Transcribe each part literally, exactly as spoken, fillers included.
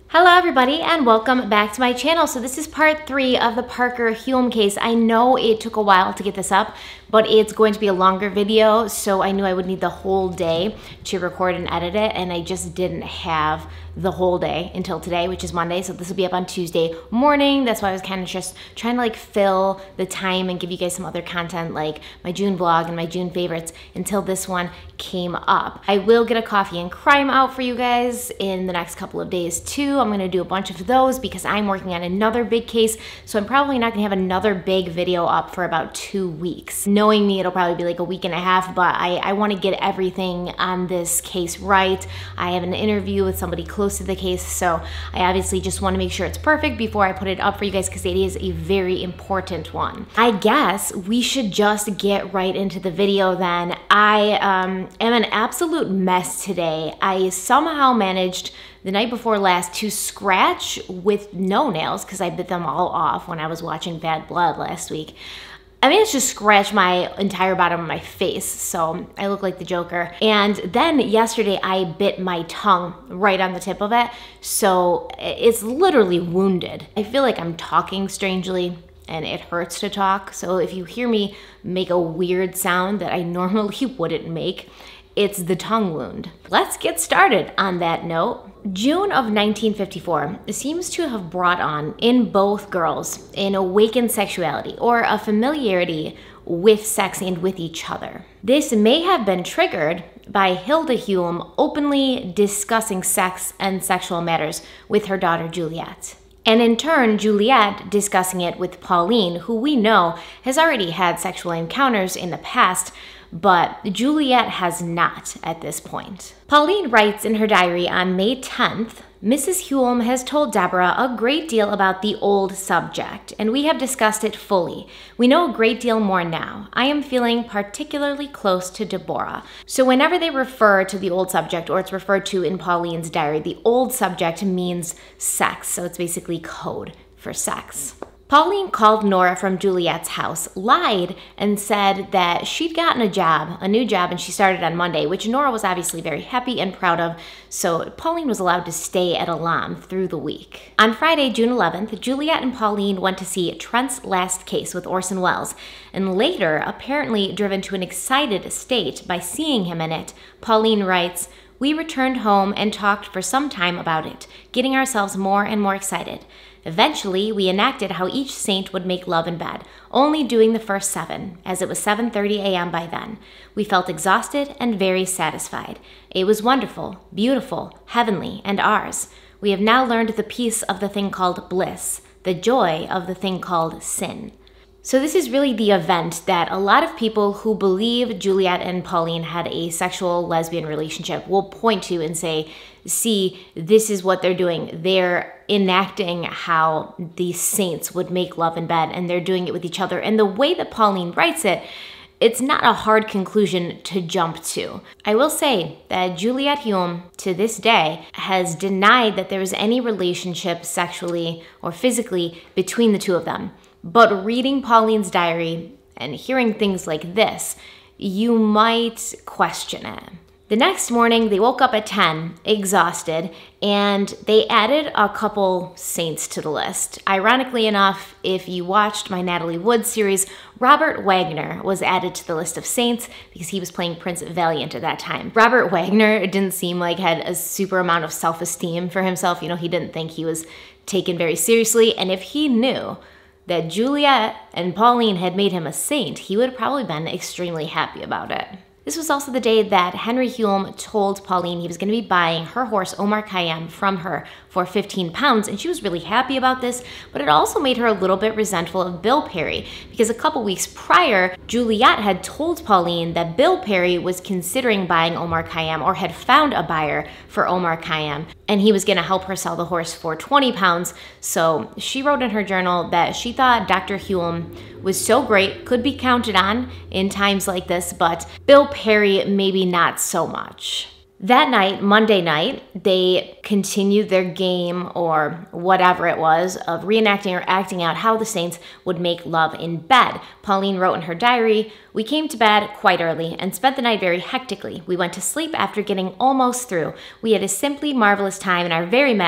Hello everybody and welcome back to my channel. So this is part three of the Parker Hume case. I know it took a while to get this up, but it's going to be a longer video, so I knew I would need the whole day to record and edit it, and I just didn't have the whole day until today, which is Monday. So this will be up on Tuesday morning. That's why I was kind of just trying to like fill the time and give you guys some other content like my June vlog and my June favorites until this one came up. I will get a coffee and crime out for you guys in the next couple of days too. I'm gonna do a bunch of those because I'm working on another big case, so I'm probably not gonna have another big video up for about two weeks. Knowing me, it'll probably be like a week and a half, but I, I wanna get everything on this case right. I have an interview with somebody close to the case, so I obviously just wanna make sure it's perfect before I put it up for you guys because it is a very important one. I guess we should just get right into the video then. I um, am an absolute mess today. I somehow managed the night before last to scratch with no nails because I bit them all off when I was watching Bad Blood last week. I managed to scratch my entire bottom of my face, so I look like the Joker. And then yesterday I bit my tongue right on the tip of it, so it's literally wounded. I feel like I'm talking strangely and it hurts to talk, so if you hear me make a weird sound that I normally wouldn't make, it's the tongue wound. Let's get started on that note. June of nineteen fifty-four seems to have brought on in both girls an awakened sexuality or a familiarity with sex and with each other. This may have been triggered by Hilda Hume openly discussing sex and sexual matters with her daughter Juliet. And in turn, Juliet discussing it with Pauline, who we know has already had sexual encounters in the past, but Juliet has not at this point. Pauline writes in her diary on May tenth, Missus Hume has told Deborah a great deal about the old subject, and we have discussed it fully. We know a great deal more now. I am feeling particularly close to Deborah. So whenever they refer to the old subject, or it's referred to in Pauline's diary, the old subject means sex, so it's basically code for sex. Pauline called Nora from Juliet's house, lied, and said that she'd gotten a job, a new job, and she started on Monday, which Nora was obviously very happy and proud of, so Pauline was allowed to stay at Elam through the week. On Friday, June eleventh, Juliet and Pauline went to see Trent's Last Case with Orson Welles, and later, apparently driven to an excited state by seeing him in it, Pauline writes, "We returned home and talked for some time about it, getting ourselves more and more excited. Eventually, we enacted how each saint would make love in bed, only doing the first seven, as it was seven thirty a m by then. We felt exhausted and very satisfied. It was wonderful, beautiful, heavenly, and ours. We have now learned the peace of the thing called bliss, the joy of the thing called sin." So this is really the event that a lot of people who believe Juliet and Pauline had a sexual lesbian relationship will point to and say, see, this is what they're doing. They're enacting how these saints would make love in bed, and they're doing it with each other. And the way that Pauline writes it, it's not a hard conclusion to jump to. I will say that Juliet Hume, to this day, has denied that there was any relationship sexually or physically between the two of them. But reading Pauline's diary and hearing things like this, you might question it. The next morning, they woke up at ten, exhausted, and they added a couple saints to the list. Ironically enough, if you watched my Natalie Wood series, Robert Wagner was added to the list of saints because he was playing Prince Valiant at that time. Robert Wagner, it didn't seem like had a super amount of self-esteem for himself. You know, he didn't think he was taken very seriously, and if he knew that Juliet and Pauline had made him a saint, he would have probably been extremely happy about it. This was also the day that Henry Hume told Pauline he was going to be buying her horse Omar Khayyam from her for fifteen pounds, and she was really happy about this, but it also made her a little bit resentful of Bill Perry, because a couple weeks prior, Juliet had told Pauline that Bill Perry was considering buying Omar Khayyam, or had found a buyer for Omar Khayyam, and he was going to help her sell the horse for twenty pounds, so she wrote in her journal that she thought Doctor Hume was so great, could be counted on in times like this, but Bill Perry maybe not so much. That night, Monday night, they continued their game or whatever it was of reenacting or acting out how the saints would make love in bed. Pauline wrote in her diary, "We came to bed quite early and spent the night very hectically. We went to sleep after getting almost through. We had a simply marvelous time and are very mad,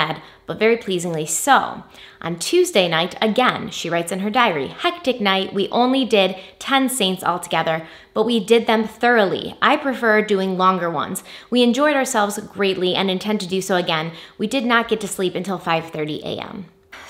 but very pleasingly so. On Tuesday night, again, she writes in her diary, hectic night, we only did ten saints altogether, but we did them thoroughly. I prefer doing longer ones. We enjoyed ourselves greatly and intend to do so again. We did not get to sleep until five thirty a m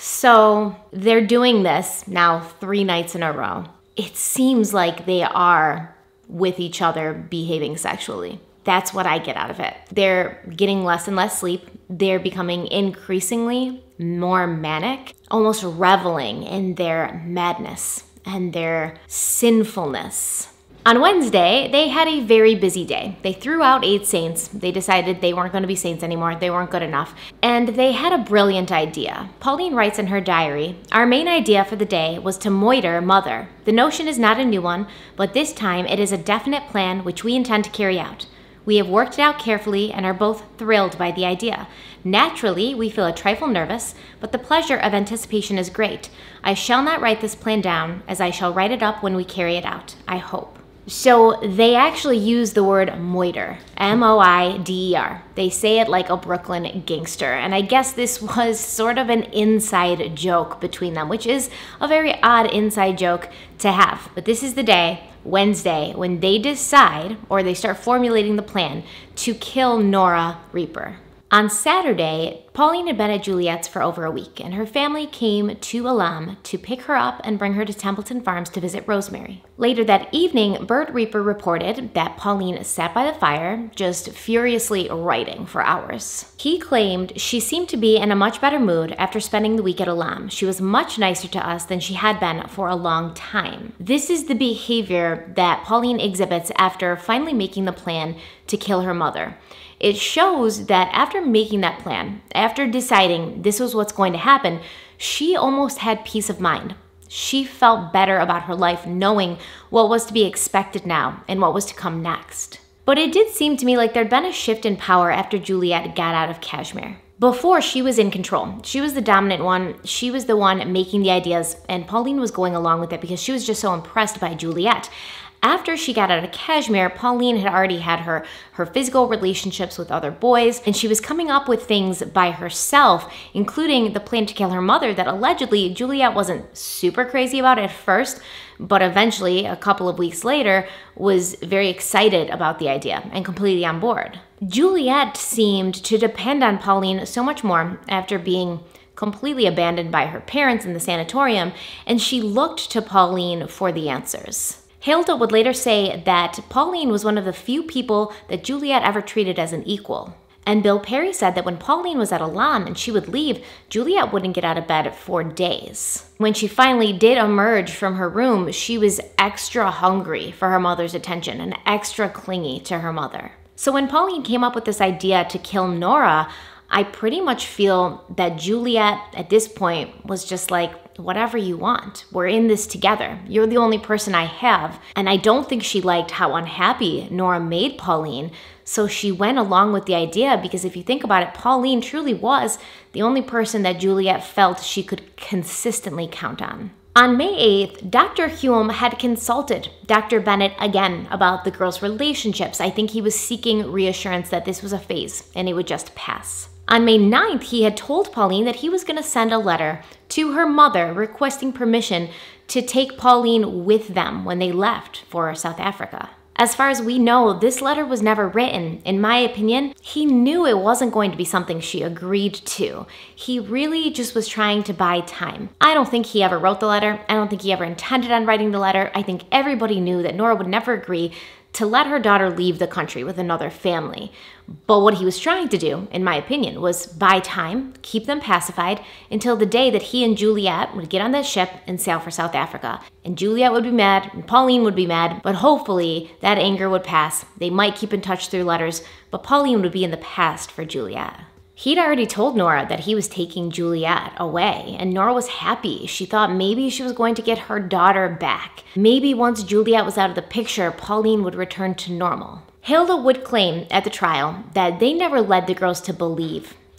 So they're doing this now three nights in a row. It seems like they are with each other behaving sexually. That's what I get out of it. They're getting less and less sleep. They're becoming increasingly more manic, almost reveling in their madness and their sinfulness. On Wednesday, they had a very busy day. They threw out eight saints. They decided they weren't going to be saints anymore. They weren't good enough. And they had a brilliant idea. Pauline writes in her diary, our main idea for the day was to moiter Mother. The notion is not a new one, but this time it is a definite plan which we intend to carry out. We have worked it out carefully and are both thrilled by the idea. Naturally, we feel a trifle nervous, but the pleasure of anticipation is great. I shall not write this plan down, as I shall write it up when we carry it out, I hope. So they actually use the word moiter, M O I D E R. They say it like a Brooklyn gangster. And I guess this was sort of an inside joke between them, which is a very odd inside joke to have. But this is the day, Wednesday, when they decide, or they start formulating the plan, to kill Nora Reaper. On Saturday, Pauline had been at Juliet's for over a week, and her family came to Elam to pick her up and bring her to Templeton Farms to visit Rosemary. Later that evening, Bert Reaper reported that Pauline sat by the fire, just furiously writing for hours. He claimed she seemed to be in a much better mood after spending the week at Elam. She was much nicer to us than she had been for a long time. This is the behavior that Pauline exhibits after finally making the plan to kill her mother. It shows that after making that plan, after deciding this was what's going to happen, she almost had peace of mind. She felt better about her life knowing what was to be expected now and what was to come next. But it did seem to me like there'd been a shift in power after Juliet got out of Kashmir. Before, she was in control. She was the dominant one. She was the one making the ideas, and Pauline was going along with it because she was just so impressed by Juliet. After she got out of Kashmir, Pauline had already had her, her physical relationships with other boys, and she was coming up with things by herself, including the plan to kill her mother that allegedly Juliet wasn't super crazy about at first, but eventually, a couple of weeks later, was very excited about the idea and completely on board. Juliet seemed to depend on Pauline so much more after being completely abandoned by her parents in the sanatorium, and she looked to Pauline for the answers. Hilda would later say that Pauline was one of the few people that Juliet ever treated as an equal. And Bill Perry said that when Pauline was at Elam and she would leave, Juliet wouldn't get out of bed for days. When she finally did emerge from her room, she was extra hungry for her mother's attention and extra clingy to her mother. So when Pauline came up with this idea to kill Nora, I pretty much feel that Juliet at this point was just like, whatever you want. We're in this together. You're the only person I have. And I don't think she liked how unhappy Nora made Pauline, so she went along with the idea because if you think about it, Pauline truly was the only person that Juliet felt she could consistently count on. On May eighth, Doctor Hume had consulted Doctor Bennett again about the girls' relationships. I think he was seeking reassurance that this was a phase and it would just pass. On May ninth, he had told Pauline that he was going to send a letter to her mother requesting permission to take Pauline with them when they left for South Africa. As far as we know, this letter was never written. In my opinion, he knew it wasn't going to be something she agreed to. He really just was trying to buy time. I don't think he ever wrote the letter. I don't think he ever intended on writing the letter. I think everybody knew that Nora would never agree to let her daughter leave the country with another family. But what he was trying to do, in my opinion, was buy time, keep them pacified, until the day that he and Juliet would get on that ship and sail for South Africa. And Juliet would be mad, and Pauline would be mad, but hopefully that anger would pass. They might keep in touch through letters, but Pauline would be in the past for Juliet. He'd already told Nora that he was taking Juliet away, and Nora was happy. She thought maybe she was going to get her daughter back. Maybe once Juliet was out of the picture, Pauline would return to normal. Hilda would claim at the trial that they never led the girls to believe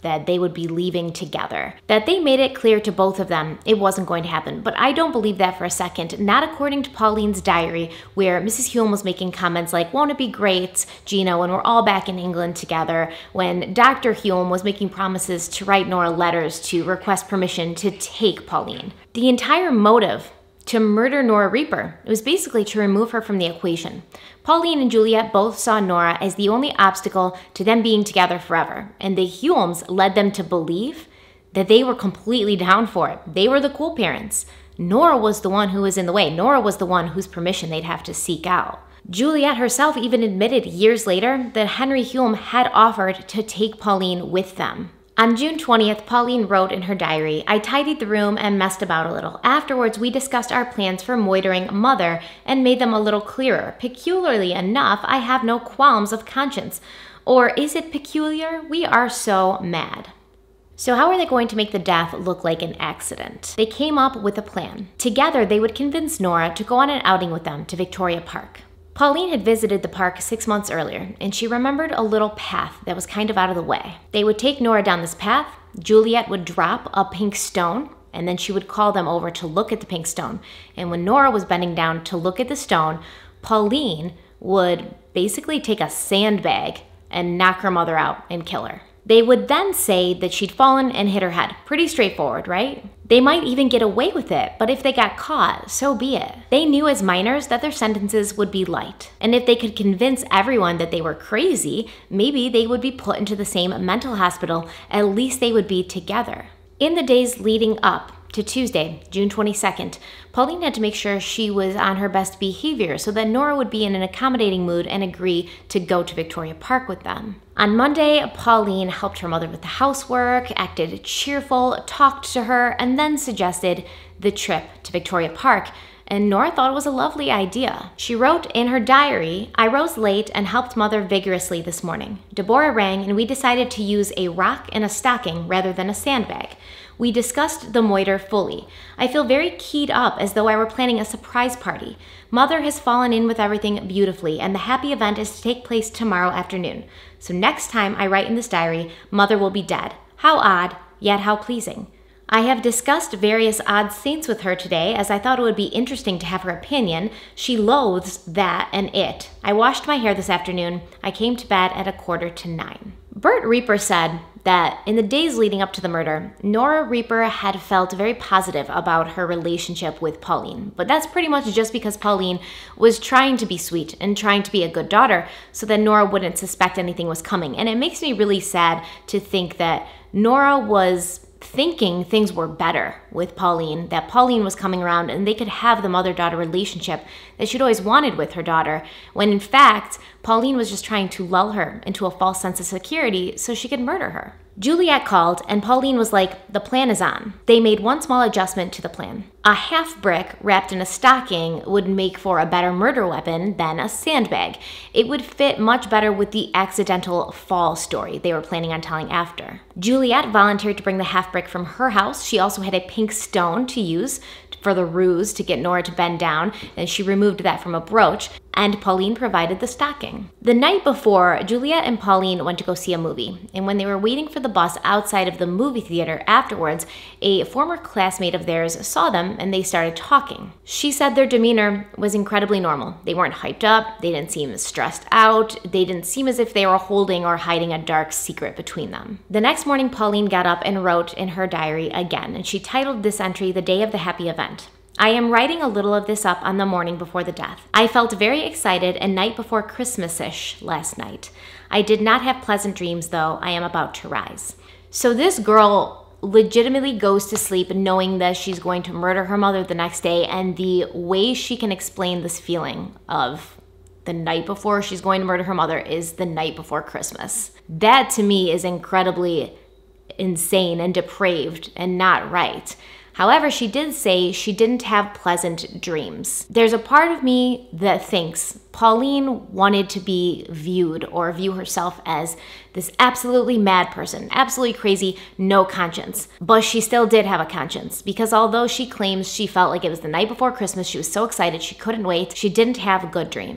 that they would be leaving together. That they made it clear to both of them it wasn't going to happen, but I don't believe that for a second, not according to Pauline's diary, where Missus Hume was making comments like, won't it be great, Gina, when we're all back in England together, when Doctor Hume was making promises to write Nora letters to request permission to take Pauline. The entire motive to murder Nora Reaper. It was basically to remove her from the equation. Pauline and Juliet both saw Nora as the only obstacle to them being together forever, and the Humes led them to believe that they were completely down for it. They were the cool parents. Nora was the one who was in the way. Nora was the one whose permission they'd have to seek out. Juliet herself even admitted years later that Henry Hume had offered to take Pauline with them. On June twentieth, Pauline wrote in her diary, I tidied the room and messed about a little. Afterwards, we discussed our plans for moitering Mother and made them a little clearer. Peculiarly enough, I have no qualms of conscience. Or is it peculiar? We are so mad. So how are they going to make the death look like an accident? They came up with a plan. Together, they would convince Nora to go on an outing with them to Victoria Park. Pauline had visited the park six months earlier, and she remembered a little path that was kind of out of the way. They would take Nora down this path, Juliet would drop a pink stone, and then she would call them over to look at the pink stone. And when Nora was bending down to look at the stone, Pauline would basically take a sandbag and knock her mother out and kill her. They would then say that she'd fallen and hit her head. Pretty straightforward, right? They might even get away with it, but if they got caught, so be it. They knew as minors that their sentences would be light. And if they could convince everyone that they were crazy, maybe they would be put into the same mental hospital. At least they would be together. In the days leading up to Tuesday, June twenty-second, Pauline had to make sure she was on her best behavior so that Nora would be in an accommodating mood and agree to go to Victoria Park with them. On Monday, Pauline helped her mother with the housework, acted cheerful, talked to her, and then suggested the trip to Victoria Park. And Nora thought it was a lovely idea. She wrote in her diary, I rose late and helped Mother vigorously this morning. Deborah rang and we decided to use a rock and a stocking rather than a sandbag. We discussed the moiter fully. I feel very keyed up as though I were planning a surprise party. Mother has fallen in with everything beautifully, and the happy event is to take place tomorrow afternoon. So next time I write in this diary, Mother will be dead. How odd, yet how pleasing. I have discussed various odd saints with her today, as I thought it would be interesting to have her opinion. She loathes that and it. I washed my hair this afternoon. I came to bed at a quarter to nine. Bert Reaper said that in the days leading up to the murder, Nora Reaper had felt very positive about her relationship with Pauline. But that's pretty much just because Pauline was trying to be sweet and trying to be a good daughter so that Nora wouldn't suspect anything was coming. And it makes me really sad to think that Nora was thinking things were better with Pauline, that Pauline was coming around and they could have the mother-daughter relationship that she'd always wanted with her daughter, when in fact, Pauline was just trying to lull her into a false sense of security so she could murder her. Juliet called and Pauline was like, the plan is on. They made one small adjustment to the plan. A half brick wrapped in a stocking would make for a better murder weapon than a sandbag. It would fit much better with the accidental fall story they were planning on telling after. Juliet volunteered to bring the half brick from her house. She also had a pink stone to use for the ruse to get Nora to bend down, and she removed that from a brooch, and Pauline provided the stocking. The night before, Juliet and Pauline went to go see a movie, and when they were waiting for the bus outside of the movie theater afterwards, a former classmate of theirs saw them and they started talking. She said their demeanor was incredibly normal. They weren't hyped up, they didn't seem stressed out, they didn't seem as if they were holding or hiding a dark secret between them. The next morning, Pauline got up and wrote in her diary again, and she titled this entry, The Day of the Happy Event. I am writing a little of this up on the morning before the death. I felt very excited and night before Christmas-ish last night. I did not have pleasant dreams, though. I am about to rise. So this girl legitimately goes to sleep knowing that she's going to murder her mother the next day, and the way she can explain this feeling of the night before she's going to murder her mother is the night before Christmas. That to me is incredibly insane and depraved and not right. However, she did say she didn't have pleasant dreams. There's a part of me that thinks Pauline wanted to be viewed or view herself as this absolutely mad person, absolutely crazy, no conscience. But she still did have a conscience, because although she claims she felt like it was the night before Christmas, she was so excited she couldn't wait, she didn't have good dreams.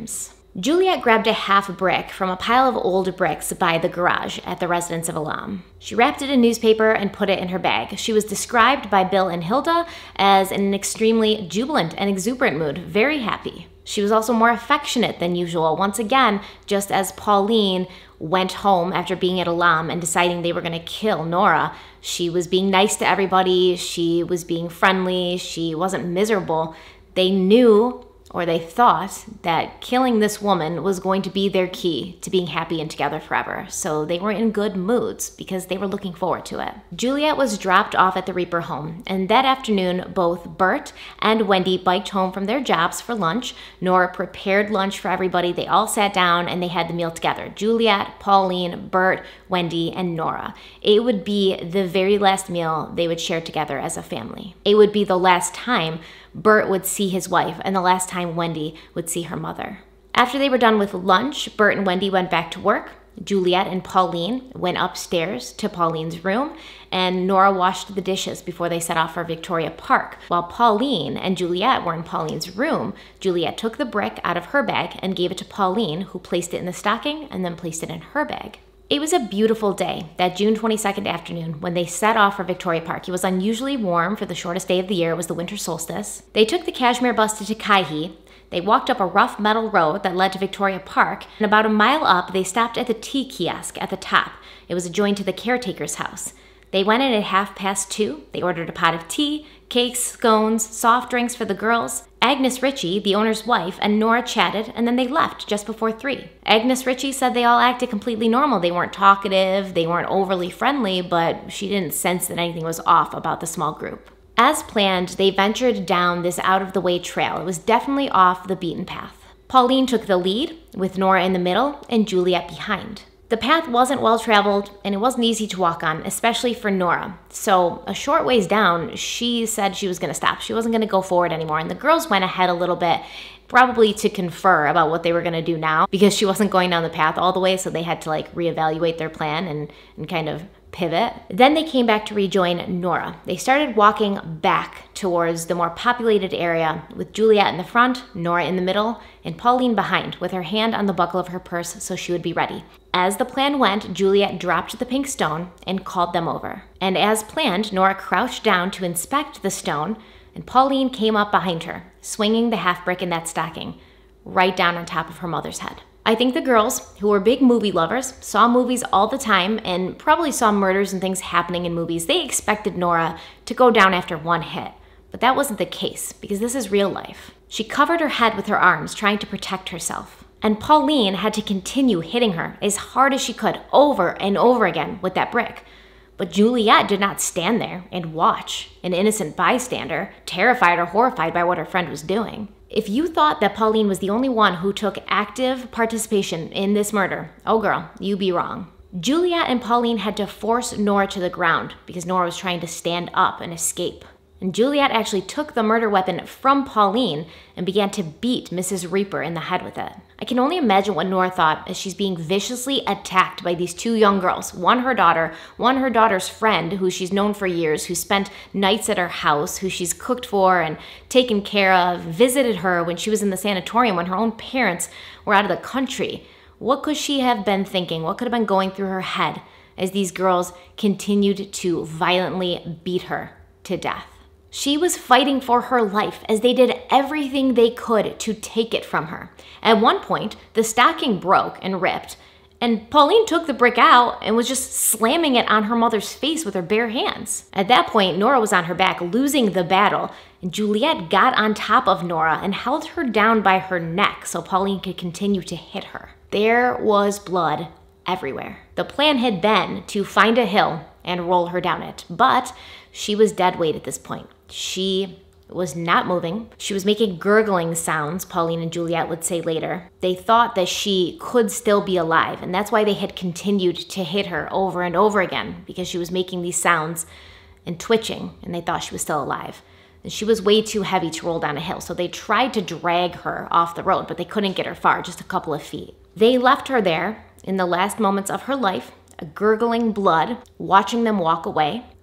Juliet grabbed a half brick from a pile of old bricks by the garage at the residence of Elam. She wrapped it in newspaper and put it in her bag. She was described by Bill and Hilda as in an extremely jubilant and exuberant mood, very happy. She was also more affectionate than usual, once again, just as Pauline went home after being at Elam and deciding they were going to kill Nora. She was being nice to everybody, she was being friendly, she wasn't miserable. They knew, or they thought, that killing this woman was going to be their key to being happy and together forever. So they were in good moods because they were looking forward to it. Juliet was dropped off at the Reaper home, and that afternoon, both Bert and Wendy biked home from their jobs for lunch. Nora prepared lunch for everybody. They all sat down and they had the meal together. Juliet, Pauline, Bert, Wendy, and Nora. It would be the very last meal they would share together as a family. It would be the last time Bert would see his wife and the last time Wendy would see her mother. After they were done with lunch, Bert and Wendy went back to work. Juliet and Pauline went upstairs to Pauline's room, and Nora washed the dishes before they set off for Victoria Park. While Pauline and Juliet were in Pauline's room, Juliet took the brick out of her bag and gave it to Pauline, who placed it in the stocking and then placed it in her bag. It was a beautiful day, that June twenty-second afternoon, when they set off for Victoria Park. It was unusually warm for the shortest day of the year. It was the winter solstice. They took the Cashmere bus to Takaihi. They walked up a rough metal road that led to Victoria Park, and about a mile up, they stopped at the tea kiosk at the top. It was adjoined to the caretaker's house. They went in at half past two. They ordered a pot of tea, cakes, scones, soft drinks for the girls. Agnes Ritchie, the owner's wife, and Nora chatted, and then they left just before three. Agnes Ritchie said they all acted completely normal. They weren't talkative, they weren't overly friendly, but she didn't sense that anything was off about the small group. As planned, they ventured down this out-of-the-way trail. It was definitely off the beaten path. Pauline took the lead, with Nora in the middle and Juliet behind. The path wasn't well-traveled, and it wasn't easy to walk on, especially for Nora. So a short ways down, she said she was going to stop. She wasn't going to go forward anymore, and the girls went ahead a little bit, probably to confer about what they were going to do now, because she wasn't going down the path all the way, so they had to like reevaluate their plan and, and kind of pivot. Then they came back to rejoin Nora. They started walking back towards the more populated area, with Juliet in the front, Nora in the middle, and Pauline behind, with her hand on the buckle of her purse so she would be ready. As the plan went, Juliet dropped the pink stone and called them over. And as planned, Nora crouched down to inspect the stone, and Pauline came up behind her, swinging the half brick in that stocking, right down on top of her mother's head. I think the girls, who were big movie lovers, saw movies all the time and probably saw murders and things happening in movies. They expected Nora to go down after one hit, but that wasn't the case because this is real life. She covered her head with her arms, trying to protect herself. And Pauline had to continue hitting her as hard as she could over and over again with that brick. But Juliet did not stand there and watch, an innocent bystander, terrified or horrified by what her friend was doing. If you thought that Pauline was the only one who took active participation in this murder, oh girl, you be wrong. Juliet and Pauline had to force Nora to the ground because Nora was trying to stand up and escape. And Juliet actually took the murder weapon from Pauline and began to beat Missus Reaper in the head with it. I can only imagine what Nora thought as she's being viciously attacked by these two young girls. One her daughter, one her daughter's friend, who she's known for years, who spent nights at her house, who she's cooked for and taken care of, visited her when she was in the sanatorium when her own parents were out of the country. What could she have been thinking? What could have been going through her head as these girls continued to violently beat her to death? She was fighting for her life as they did everything they could to take it from her. At one point, the stocking broke and ripped, and Pauline took the brick out and was just slamming it on her mother's face with her bare hands. At that point, Nora was on her back, losing the battle, and Juliet got on top of Nora and held her down by her neck so Pauline could continue to hit her. There was blood everywhere. The plan had been to find a hill and roll her down it, but she was dead weight at this point. She was not moving. She was making gurgling sounds, Pauline and Juliet would say later. They thought that she could still be alive, and that's why they had continued to hit her over and over again, because she was making these sounds and twitching, and they thought she was still alive. And she was way too heavy to roll down a hill, so they tried to drag her off the road, but they couldn't get her far, just a couple of feet. They left her there in the last moments of her life, a gurgling blood, watching them walk away.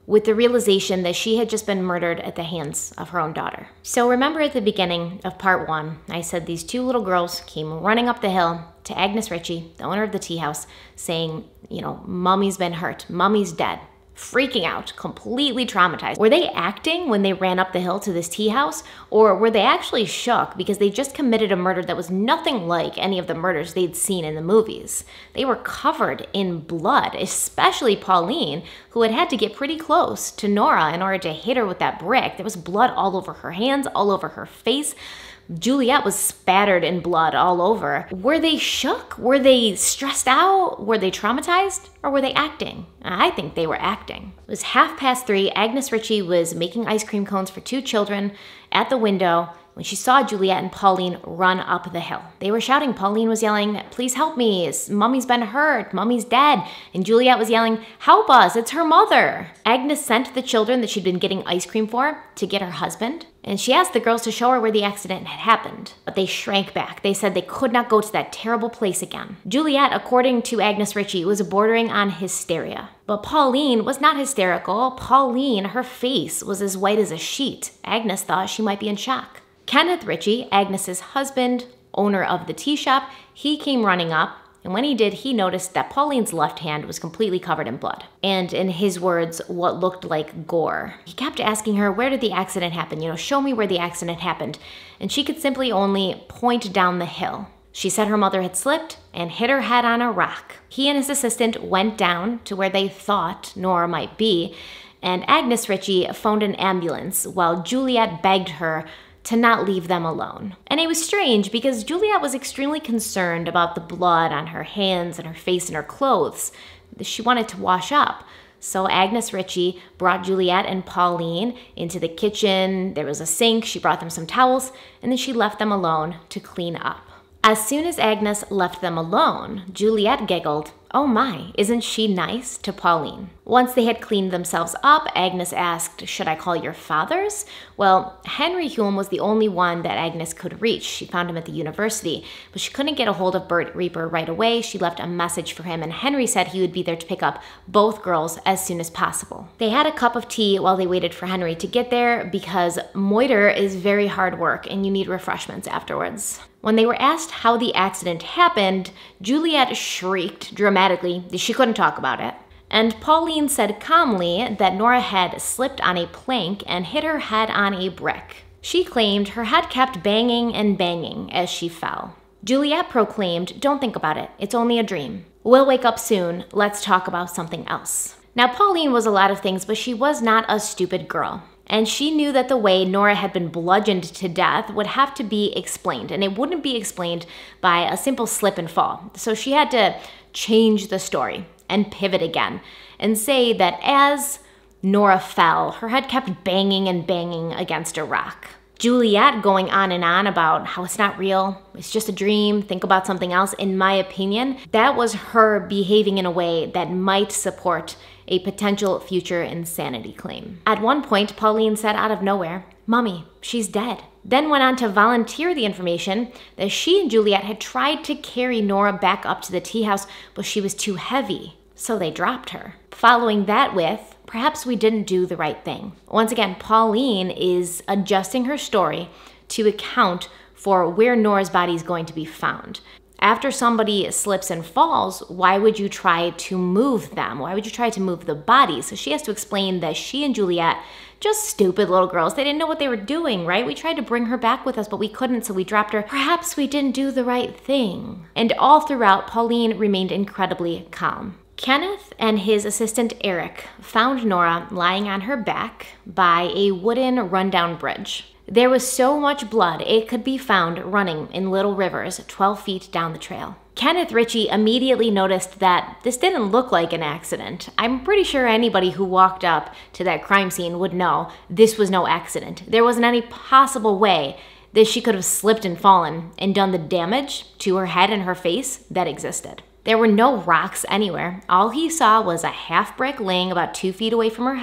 with the realization that she had just been murdered at the hands of her own daughter. So remember at the beginning of part one, I said these two little girls came running up the hill to Agnes Ritchie, the owner of the tea house, saying, you know, Mommy's been hurt, Mommy's dead. Freaking out, completely traumatized. Were they acting when they ran up the hill to this tea house, or were they actually shook because they just committed a murder that was nothing like any of the murders they'd seen in the movies? They were covered in blood, especially Pauline, who had had to get pretty close to Nora in order to hit her with that brick. There was blood all over her hands, all over her face. Juliet was spattered in blood all over. Were they shook? Were they stressed out? Were they traumatized? Or were they acting? I think they were acting. It was half past three. Agnes Ritchie was making ice cream cones for two children at the window when she saw Juliet and Pauline run up the hill. They were shouting. Pauline was yelling, "Please help me, Mommy's been hurt, Mommy's dead." And Juliet was yelling, "Help us, it's her mother." Agnes sent the children that she'd been getting ice cream for to get her husband, and she asked the girls to show her where the accident had happened. But they shrank back. They said they could not go to that terrible place again. Juliet, according to Agnes Ritchie, was bordering on hysteria. But Pauline was not hysterical. Pauline, her face was as white as a sheet. Agnes thought she might be in shock. Kenneth Ritchie, Agnes's husband, owner of the tea shop, he came running up, and when he did, he noticed that Pauline's left hand was completely covered in blood. And in his words, what looked like gore. He kept asking her, where did the accident happen? You know, show me where the accident happened. And she could simply only point down the hill. She said her mother had slipped and hit her head on a rock. He and his assistant went down to where they thought Nora might be, and Agnes Ritchie phoned an ambulance while Juliet begged her to not leave them alone. And it was strange because Juliet was extremely concerned about the blood on her hands and her face and her clothes. She wanted to wash up. So Agnes Ritchie brought Juliet and Pauline into the kitchen. There was a sink. She brought them some towels, and then she left them alone to clean up. As soon as Agnes left them alone, Juliet giggled, "Oh my, isn't she nice?" to Pauline. Once they had cleaned themselves up, Agnes asked, "Should I call your fathers?" Well, Henry Hulme was the only one that Agnes could reach. She found him at the university, but she couldn't get a hold of Bert Reaper right away. She left a message for him, and Henry said he would be there to pick up both girls as soon as possible. They had a cup of tea while they waited for Henry to get there because moiter is very hard work and you need refreshments afterwards. When they were asked how the accident happened, Juliet shrieked dramatically that she couldn't talk about it. And Pauline said calmly that Nora had slipped on a plank and hit her head on a brick. She claimed her head kept banging and banging as she fell. Juliet proclaimed, "Don't think about it. It's only a dream. We'll wake up soon. Let's talk about something else." Now, Pauline was a lot of things, but she was not a stupid girl. And she knew that the way Nora had been bludgeoned to death would have to be explained, and it wouldn't be explained by a simple slip and fall. So she had to change the story and pivot again and say that as Nora fell, her head kept banging and banging against a rock. Juliet going on and on about how it's not real, it's just a dream, think about something else. In my opinion, that was her behaving in a way that might support a potential future insanity claim. At one point, Pauline said out of nowhere, "Mommy, she's dead." Then went on to volunteer the information that she and Juliet had tried to carry Nora back up to the tea house, but she was too heavy, so they dropped her. Following that with, "Perhaps we didn't do the right thing." Once again, Pauline is adjusting her story to account for where Nora's body is going to be found. After somebody slips and falls, why would you try to move them? Why would you try to move the body? So she has to explain that she and Juliet, just stupid little girls, they didn't know what they were doing, right? We tried to bring her back with us, but we couldn't, so we dropped her. Perhaps we didn't do the right thing. And all throughout, Pauline remained incredibly calm. Kenneth and his assistant Eric found Nora lying on her back by a wooden rundown bridge. There was so much blood it could be found running in little rivers twelve feet down the trail. Kenneth Ritchie immediately noticed that this didn't look like an accident. I'm pretty sure anybody who walked up to that crime scene would know this was no accident. There wasn't any possible way that she could have slipped and fallen and done the damage to her head and her face that existed. There were no rocks anywhere. All he saw was a half brick laying about two feet away from her head,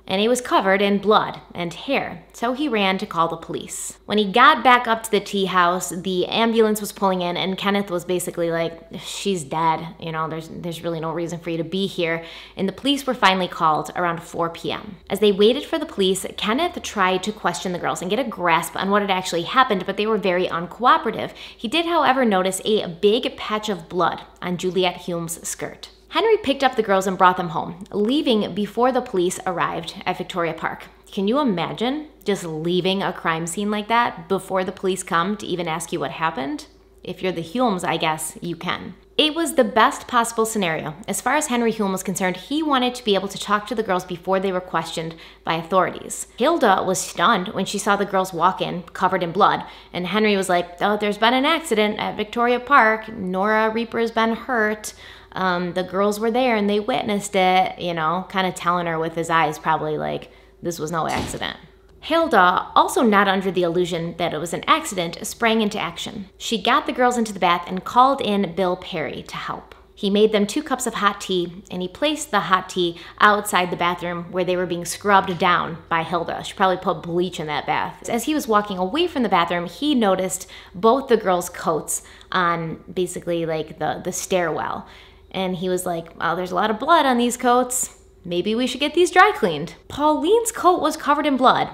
and he was covered in blood and hair, so he ran to call the police. When he got back up to the tea house, the ambulance was pulling in, and Kenneth was basically like, she's dead, you know, there's, there's really no reason for you to be here, and the police were finally called around four p m As they waited for the police, Kenneth tried to question the girls and get a grasp on what had actually happened, but they were very uncooperative. He did, however, notice a big patch of blood on Juliet Hume's skirt. Henry picked up the girls and brought them home, leaving before the police arrived at Victoria Park. Can you imagine just leaving a crime scene like that before the police come to even ask you what happened? If you're the Humes, I guess you can. It was the best possible scenario. As far as Henry Hume was concerned, he wanted to be able to talk to the girls before they were questioned by authorities. Hilda was stunned when she saw the girls walk in covered in blood, and Henry was like, oh, there's been an accident at Victoria Park. Nora Reaper has been hurt. Um, the girls were there and they witnessed it, you know, kind of telling her with his eyes probably like, this was no accident. Hilda, also not under the illusion that it was an accident, sprang into action. She got the girls into the bath and called in Bill Perry to help. He made them two cups of hot tea, and he placed the hot tea outside the bathroom where they were being scrubbed down by Hilda. She probably put bleach in that bath. As he was walking away from the bathroom, he noticed both the girls' coats on basically like the, the stairwell. And he was like, oh, there's a lot of blood on these coats. Maybe we should get these dry cleaned. Pauline's coat was covered in blood,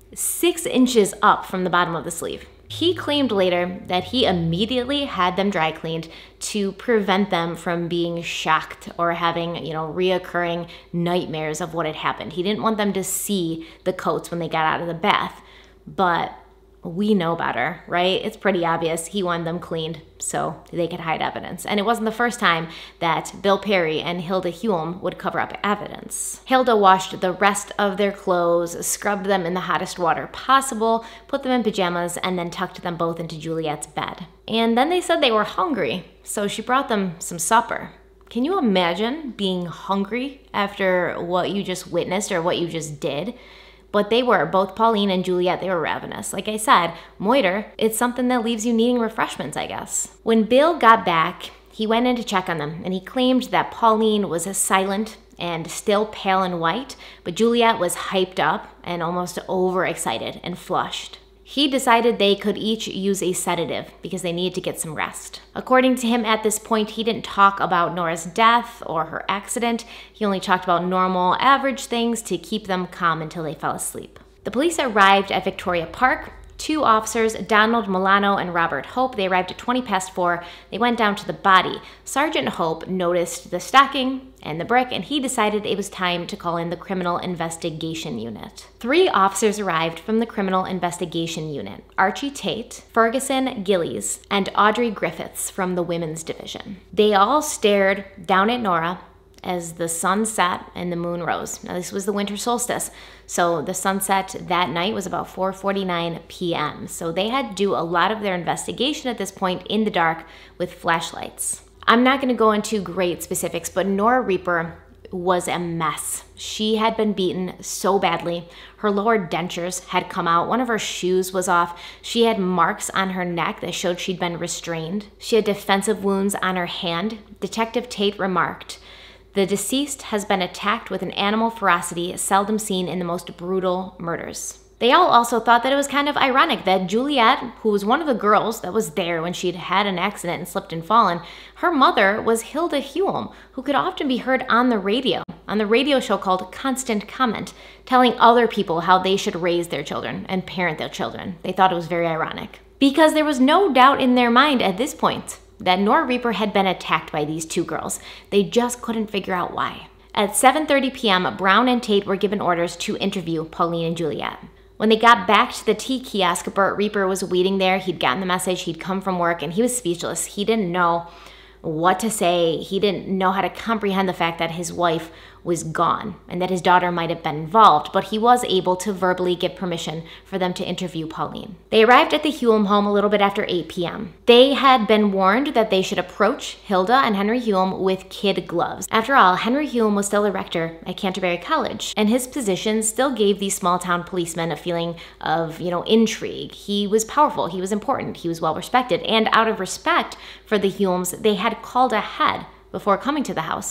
six inches up from the bottom of the sleeve. He claimed later that he immediately had them dry cleaned to prevent them from being shocked or having, you know, reoccurring nightmares of what had happened. He didn't want them to see the coats when they got out of the bath, but we know better, right? It's pretty obvious he wanted them cleaned so they could hide evidence. And it wasn't the first time that Bill Perry and Hilda Hume would cover up evidence. Hilda washed the rest of their clothes, scrubbed them in the hottest water possible, put them in pajamas, and then tucked them both into Juliet's bed. And then they said they were hungry, so she brought them some supper. Can you imagine being hungry after what you just witnessed or what you just did? But they were, both Pauline and Juliet, they were ravenous. Like I said, moiter, it's something that leaves you needing refreshments, I guess. When Bill got back, he went in to check on them, and he claimed that Pauline was silent and still pale and white, but Juliet was hyped up and almost overexcited and flushed. He decided they could each use a sedative because they needed to get some rest. According to him, at this point, he didn't talk about Nora's death or her accident. He only talked about normal, average things to keep them calm until they fell asleep. The police arrived at Victoria Park. Two officers, Donald Milano and Robert Hope, they arrived at twenty past four. They went down to the body. Sergeant Hope noticed the stocking and the brick, and he decided it was time to call in the Criminal Investigation Unit. Three officers arrived from the Criminal Investigation Unit: Archie Tate, Ferguson Gillies, and Audrey Griffiths from the Women's Division. They all stared down at Nora as the sun set and the moon rose. Now, this was the winter solstice, so the sunset that night was about four forty-nine p m So they had to do a lot of their investigation at this point in the dark with flashlights. I'm not gonna go into great specifics, but Nora Reaper was a mess. She had been beaten so badly. Her lower dentures had come out. One of her shoes was off. She had marks on her neck that showed she'd been restrained. She had defensive wounds on her hand. Detective Tate remarked, "The deceased has been attacked with an animal ferocity seldom seen in the most brutal murders." They all also thought that it was kind of ironic that Juliet, who was one of the girls that was there when she'd had an accident and slipped and fallen, her mother was Hilda Hume, who could often be heard on the radio, on the radio show called Constant Comment, telling other people how they should raise their children and parent their children. They thought it was very ironic. Because there was no doubt in their mind at this point that Nora Reaper had been attacked by these two girls. They just couldn't figure out why. At seven thirty p m, Brown and Tate were given orders to interview Pauline and Juliet. When they got back to the tea kiosk, Burt Reaper was waiting there. He'd gotten the message, he'd come from work, and he was speechless. He didn't know what to say. He didn't know how to comprehend the fact that his wife was gone and that his daughter might have been involved, but he was able to verbally give permission for them to interview Pauline. They arrived at the Hume home a little bit after eight p m They had been warned that they should approach Hilda and Henry Hume with kid gloves. After all, Henry Hume was still a rector at Canterbury College, and his position still gave these small town policemen a feeling of, you know, intrigue. He was powerful, he was important, he was well respected, and out of respect for the Humes, they had called ahead before coming to the house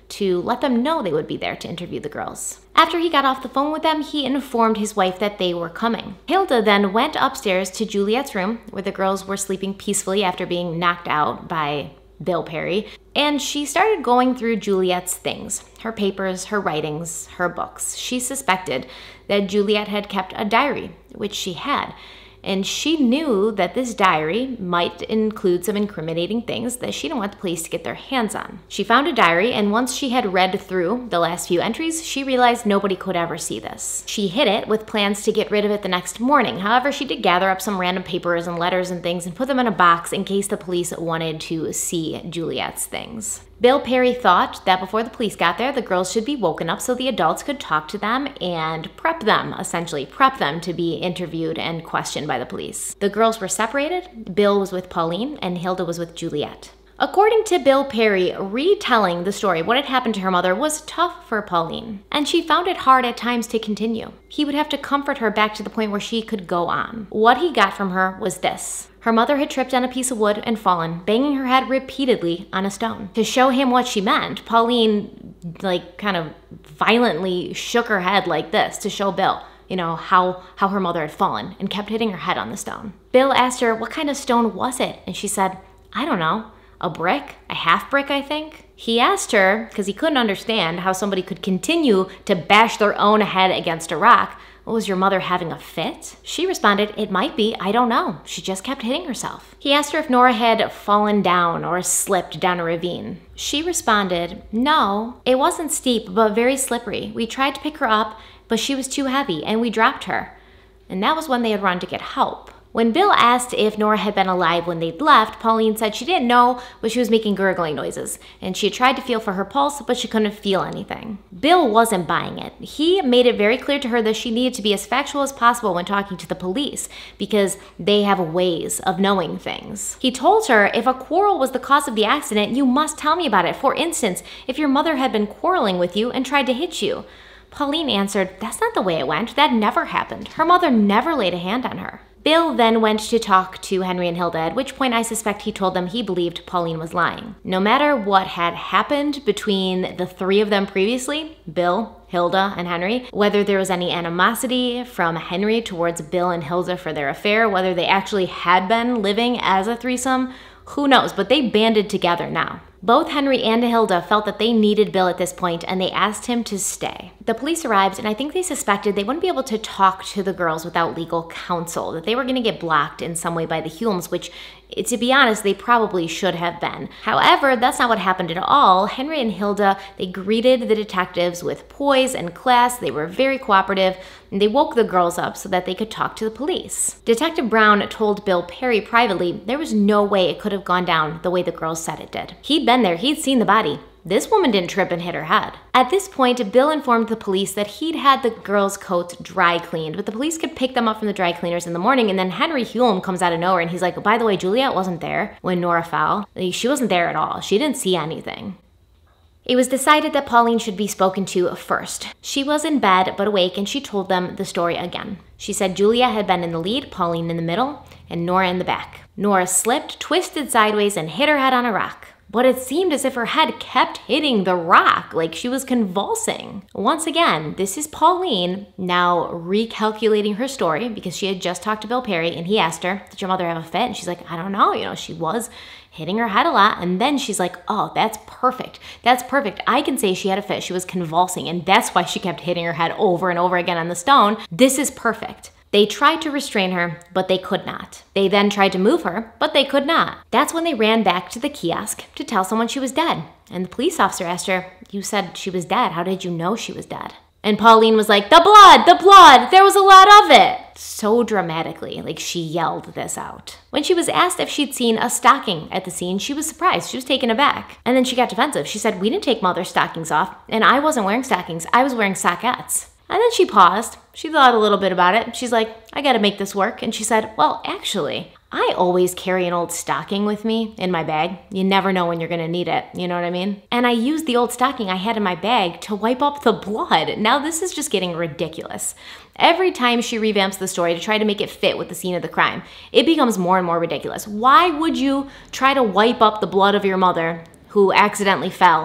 to let them know they would be there to interview the girls. After he got off the phone with them, he informed his wife that they were coming. Hilda then went upstairs to Juliet's room, where the girls were sleeping peacefully after being knocked out by Bill Perry, and she started going through Juliet's things, her papers, her writings, her books. She suspected that Juliet had kept a diary, which she had, and she knew that this diary might include some incriminating things that she didn't want the police to get their hands on. She found a diary, and once she had read through the last few entries, she realized nobody could ever see this. She hid it with plans to get rid of it the next morning. However, she did gather up some random papers and letters and things and put them in a box in case the police wanted to see Juliet's things. Bill Perry thought that before the police got there, the girls should be woken up so the adults could talk to them and prep them, essentially prep them to be interviewed and questioned by the police. The girls were separated. Bill was with Pauline and Hilda was with Juliet. According to Bill Perry, retelling the story of what had happened to her mother was tough for Pauline, and she found it hard at times to continue. He would have to comfort her back to the point where she could go on. What he got from her was this. Her mother had tripped on a piece of wood and fallen, banging her head repeatedly on a stone. To show him what she meant, Pauline, like, kind of violently shook her head like this to show Bill, you know, how, how her mother had fallen and kept hitting her head on the stone. Bill asked her, what kind of stone was it? And she said, I don't know. A brick? A half brick, I think? He asked her, because he couldn't understand how somebody could continue to bash their own head against a rock, well, was your mother having a fit? She responded, it might be, I don't know. She just kept hitting herself. He asked her if Nora had fallen down or slipped down a ravine. She responded, no, it wasn't steep, but very slippery. We tried to pick her up, but she was too heavy, and we dropped her. And that was when they had run to get help. When Bill asked if Nora had been alive when they'd left, Pauline said she didn't know, but she was making gurgling noises, and she had tried to feel for her pulse, but she couldn't feel anything. Bill wasn't buying it. He made it very clear to her that she needed to be as factual as possible when talking to the police, because they have ways of knowing things. He told her, if a quarrel was the cause of the accident, you must tell me about it. For instance, if your mother had been quarreling with you and tried to hit you. Pauline answered, that's not the way it went. That never happened. Her mother never laid a hand on her. Bill then went to talk to Henry and Hilda, at which point I suspect he told them he believed Pauline was lying. No matter what had happened between the three of them previously, Bill, Hilda, and Henry, whether there was any animosity from Henry towards Bill and Hilda for their affair, whether they actually had been living as a threesome, who knows, but they banded together now. Both Henry and Hilda felt that they needed Bill at this point, and they asked him to stay. The police arrived, and I think they suspected they wouldn't be able to talk to the girls without legal counsel, that they were going to get blocked in some way by the Humes, which, to be honest, they probably should have been. However, that's not what happened at all. Henry and Hilda, they greeted the detectives with poise and class. They were very cooperative, and they woke the girls up so that they could talk to the police. Detective Brown told Bill Perry privately there was no way it could have gone down the way the girls said it did. He'd been there, he'd seen the body. This woman didn't trip and hit her head. At this point, Bill informed the police that he'd had the girls' coats dry cleaned, but the police could pick them up from the dry cleaners in the morning, and then Henry Hume comes out of nowhere and he's like, by the way, Juliet wasn't there when Nora fell. She wasn't there at all. She didn't see anything. It was decided that Pauline should be spoken to first. She was in bed but awake, and she told them the story again. She said Julia had been in the lead, Pauline in the middle, and Nora in the back. Nora slipped, twisted sideways, and hit her head on a rock. But it seemed as if her head kept hitting the rock, like she was convulsing. Once again, this is Pauline now recalculating her story because she had just talked to Bill Perry, and he asked her, did your mother have a fit? And she's like, I don't know, you know, she was hitting her head a lot. And then she's like, oh, that's perfect. That's perfect. I can say she had a fit. She was convulsing, and that's why she kept hitting her head over and over again on the stone. This is perfect. They tried to restrain her, but they could not. They then tried to move her, but they could not. That's when they ran back to the kiosk to tell someone she was dead. And the police officer asked her, you said she was dead. How did you know she was dead? And Pauline was like, the blood, the blood, there was a lot of it. So dramatically, like she yelled this out. When she was asked if she'd seen a stocking at the scene, she was surprised. She was taken aback. And then she got defensive. She said, we didn't take mother's stockings off, and I wasn't wearing stockings. I was wearing sockettes. And then she paused. She thought a little bit about it. She's like, I gotta make this work. And she said, well, actually, I always carry an old stocking with me in my bag. You never know when you're gonna need it, you know what I mean? And I used the old stocking I had in my bag to wipe up the blood. Now this is just getting ridiculous. Every time she revamps the story to try to make it fit with the scene of the crime, it becomes more and more ridiculous. Why would you try to wipe up the blood of your mother who accidentally fell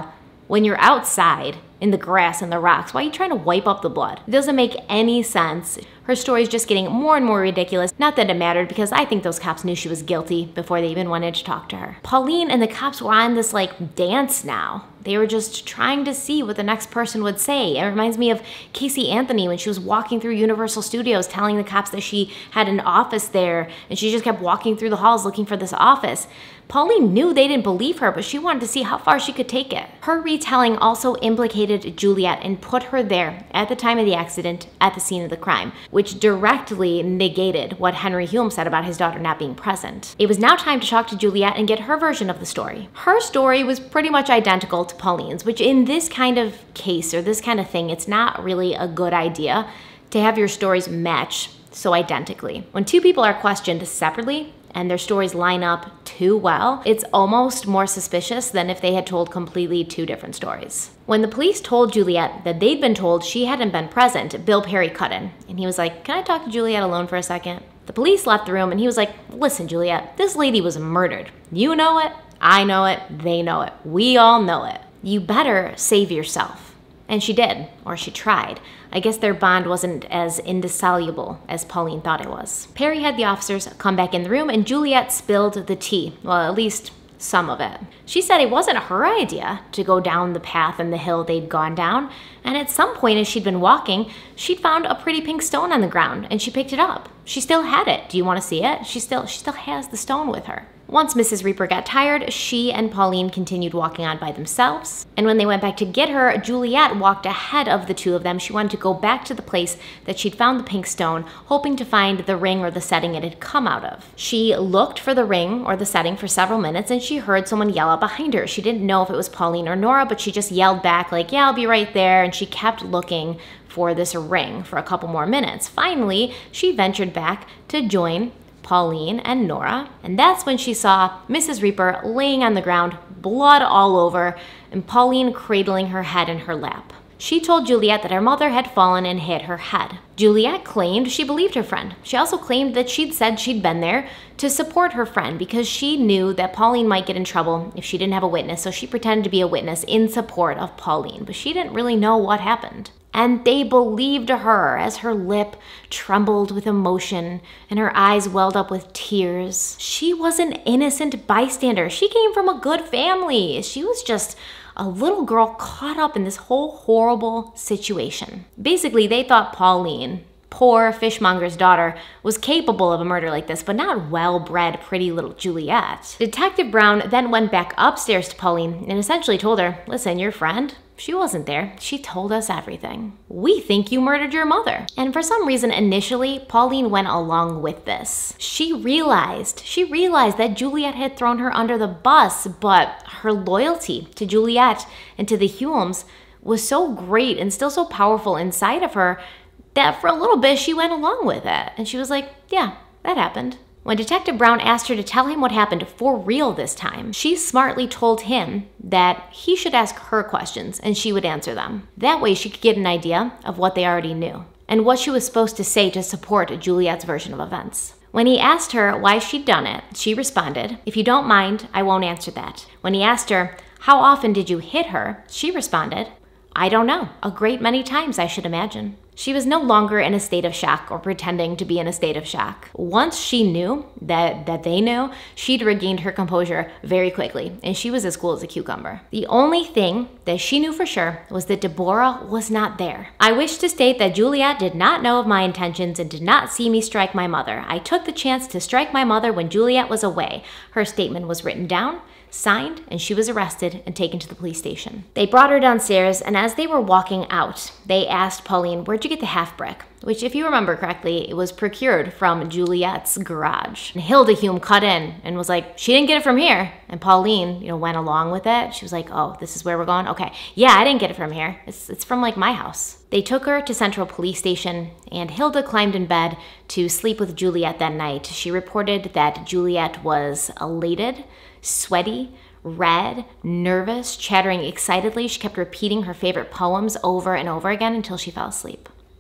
When you're outside in the grass and the rocks, why are you trying to wipe up the blood? It doesn't make any sense. Her story is just getting more and more ridiculous. Not that it mattered, because I think those cops knew she was guilty before they even wanted to talk to her. Pauline and the cops were on this like dance now. They were just trying to see what the next person would say. It reminds me of Casey Anthony when she was walking through Universal Studios telling the cops that she had an office there, and she just kept walking through the halls looking for this office. Pauline knew they didn't believe her, but she wanted to see how far she could take it. Her retelling also implicated Juliet and put her there at the time of the accident at the scene of the crime, which directly negated what Henry Hume said about his daughter not being present. It was now time to talk to Juliet and get her version of the story. Her story was pretty much identical to Pauline's, which in this kind of case or this kind of thing, it's not really a good idea to have your stories match so identically. When two people are questioned separately and their stories line up too well, it's almost more suspicious than if they had told completely two different stories. When the police told Juliet that they'd been told she hadn't been present, Bill Perry cut in, and he was like, "Can I talk to Juliet alone for a second?" The police left the room, and he was like, "Listen, Juliet, this lady was murdered. You know it, I know it, they know it, we all know it. You better save yourself." And she did, or she tried. I guess their bond wasn't as indissoluble as Pauline thought it was. Perry had the officers come back in the room, and Juliet spilled the tea. Well, at least some of it. She said it wasn't her idea to go down the path and the hill they'd gone down, and at some point as she'd been walking, she'd found a pretty pink stone on the ground, and she picked it up. She still had it. Do you want to see it? She still, she still has the stone with her. Once Missus Reaper got tired, she and Pauline continued walking on by themselves. And when they went back to get her, Juliet walked ahead of the two of them. She wanted to go back to the place that she'd found the pink stone, hoping to find the ring or the setting it had come out of. She looked for the ring or the setting for several minutes, and she heard someone yell out behind her. She didn't know if it was Pauline or Nora, but she just yelled back like, "Yeah, I'll be right there." And she kept looking for this ring for a couple more minutes. Finally, she ventured back to join Pauline and Nora, and that's when she saw Missus Reaper laying on the ground, blood all over, and Pauline cradling her head in her lap. She told Juliet that her mother had fallen and hit her head. Juliet claimed she believed her friend. She also claimed that she'd said she'd been there to support her friend because she knew that Pauline might get in trouble if she didn't have a witness, so she pretended to be a witness in support of Pauline, but she didn't really know what happened. And they believed her as her lip trembled with emotion and her eyes welled up with tears. She was an innocent bystander. She came from a good family. She was just a little girl caught up in this whole horrible situation. Basically, they thought Pauline, poor fishmonger's daughter, was capable of a murder like this, but not well-bred, pretty little Juliet. Detective Brown then went back upstairs to Pauline and essentially told her, "Listen, your friend, she wasn't there. She told us everything. We think you murdered your mother." And for some reason, initially, Pauline went along with this. She realized, she realized that Juliet had thrown her under the bus, but her loyalty to Juliet and to the Humes was so great and still so powerful inside of her that for a little bit she went along with it. And she was like, "Yeah, that happened." When Detective Brown asked her to tell him what happened for real this time, she smartly told him that he should ask her questions and she would answer them. That way she could get an idea of what they already knew and what she was supposed to say to support Juliet's version of events. When he asked her why she'd done it, she responded, "If you don't mind, I won't answer that." When he asked her, "How often did you hit her?" she responded, "I don't know. A great many times, I should imagine." She was no longer in a state of shock or pretending to be in a state of shock. Once she knew that, that they knew, she'd regained her composure very quickly, and she was as cool as a cucumber. The only thing that she knew for sure was that Deborah was not there. "I wish to state that Juliet did not know of my intentions and did not see me strike my mother. I took the chance to strike my mother when Juliet was away." Her statement was written down, signed, and she was arrested and taken to the police station. They brought her downstairs, and as they were walking out, they asked Pauline, "Where'd you get the half brick?" Which, if you remember correctly, it was procured from Juliet's garage. And Hilda Hume cut in and was like, "She didn't get it from here." And Pauline, you know, went along with it. She was like, "Oh, this is where we're going? Okay. Yeah, I didn't get it from here. It's, it's from like my house." They took her to Central Police Station, and Hilda climbed in bed to sleep with Juliet that night. She reported that Juliet was elated, sweaty, red, nervous, chattering excitedly. She kept repeating her favorite poems over and over again until she fell asleep.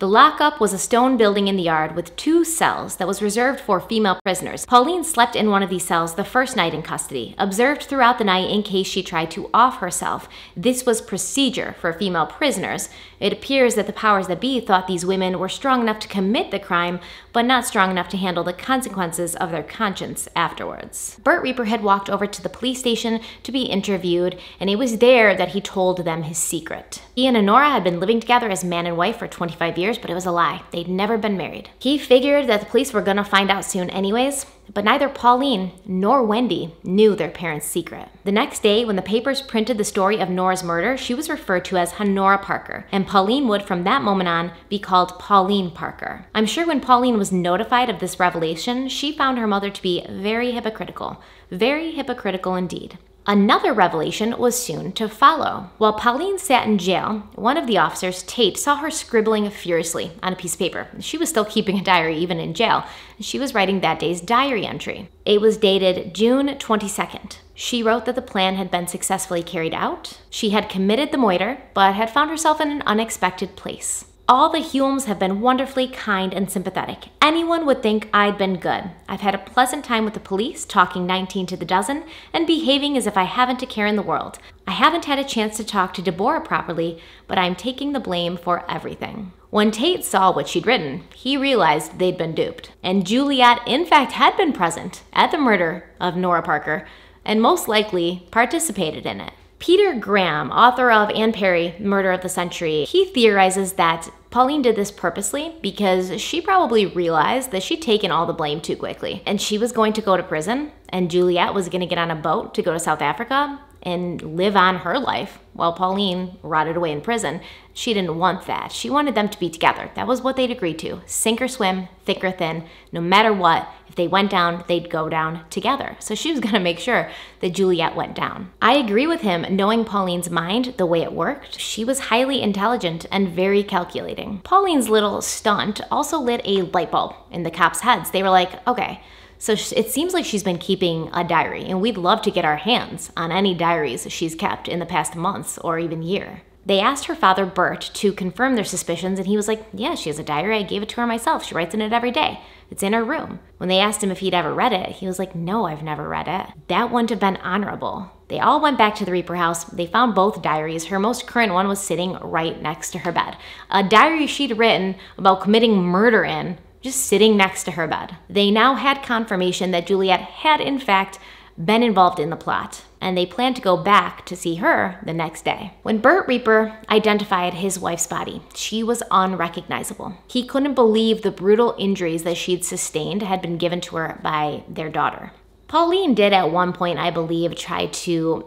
The lockup was a stone building in the yard with two cells that was reserved for female prisoners. Pauline slept in one of these cells the first night in custody, observed throughout the night in case she tried to off herself. This was procedure for female prisoners. It appears that the powers that be thought these women were strong enough to commit the crime, but not strong enough to handle the consequences of their conscience afterwards. Burt Reaper had walked over to the police station to be interviewed, and it was there that he told them his secret. He and Honora had been living together as man and wife for twenty-five years, but it was a lie. They'd never been married. He figured that the police were gonna find out soon anyways, but neither Pauline nor Wendy knew their parents' secret. The next day, when the papers printed the story of Nora's murder, she was referred to as Honora Parker, and Pauline would from that moment on be called Pauline Parker. I'm sure when Pauline was notified of this revelation, she found her mother to be very hypocritical. Very hypocritical indeed. Another revelation was soon to follow. While Pauline sat in jail, one of the officers, Tate, saw her scribbling furiously on a piece of paper. She was still keeping a diary even in jail. She was writing that day's diary entry. It was dated June twenty-second. She wrote that the plan had been successfully carried out. She had committed the murder, but had found herself in an unexpected place. All the Hulmes have been wonderfully kind and sympathetic. Anyone would think I'd been good. I've had a pleasant time with the police, talking nineteen to the dozen, and behaving as if I haven't a care in the world. I haven't had a chance to talk to Deborah properly, but I'm taking the blame for everything. When Tate saw what she'd written, he realized they'd been duped. And Juliet, in fact, had been present at the murder of Nora Parker, and most likely participated in it. Peter Graham, author of Anne Perry, Murder of the Century, he theorizes that Pauline did this purposely because she probably realized that she'd taken all the blame too quickly, and she was going to go to prison, and Juliet was going to get on a boat to go to South Africa and live on her life while Pauline rotted away in prison. She didn't want that. She wanted them to be together. That was what they'd agreed to. Sink or swim, thick or thin, no matter what, if they went down, they'd go down together. So she was gonna make sure that Juliet went down. I agree with him, knowing Pauline's mind, the way it worked. She was highly intelligent and very calculating. Pauline's little stunt also lit a light bulb in the cops' heads. They were like, okay, so it seems like she's been keeping a diary, and we'd love to get our hands on any diaries she's kept in the past months or even year. They asked her father, Burt, to confirm their suspicions, and he was like, yeah, she has a diary. I gave it to her myself. She writes in it every day. It's in her room. When they asked him if he'd ever read it, he was like, no, I've never read it. That wouldn't have been honorable. They all went back to the Reaper house. They found both diaries. Her most current one was sitting right next to her bed. A diary she'd written about committing murder in, just sitting next to her bed. They now had confirmation that Juliet had, in fact, been involved in the plot, and they planned to go back to see her the next day. When Burt Reaper identified his wife's body, she was unrecognizable. He couldn't believe the brutal injuries that she'd sustained had been given to her by their daughter. Pauline did at one point, I believe, try to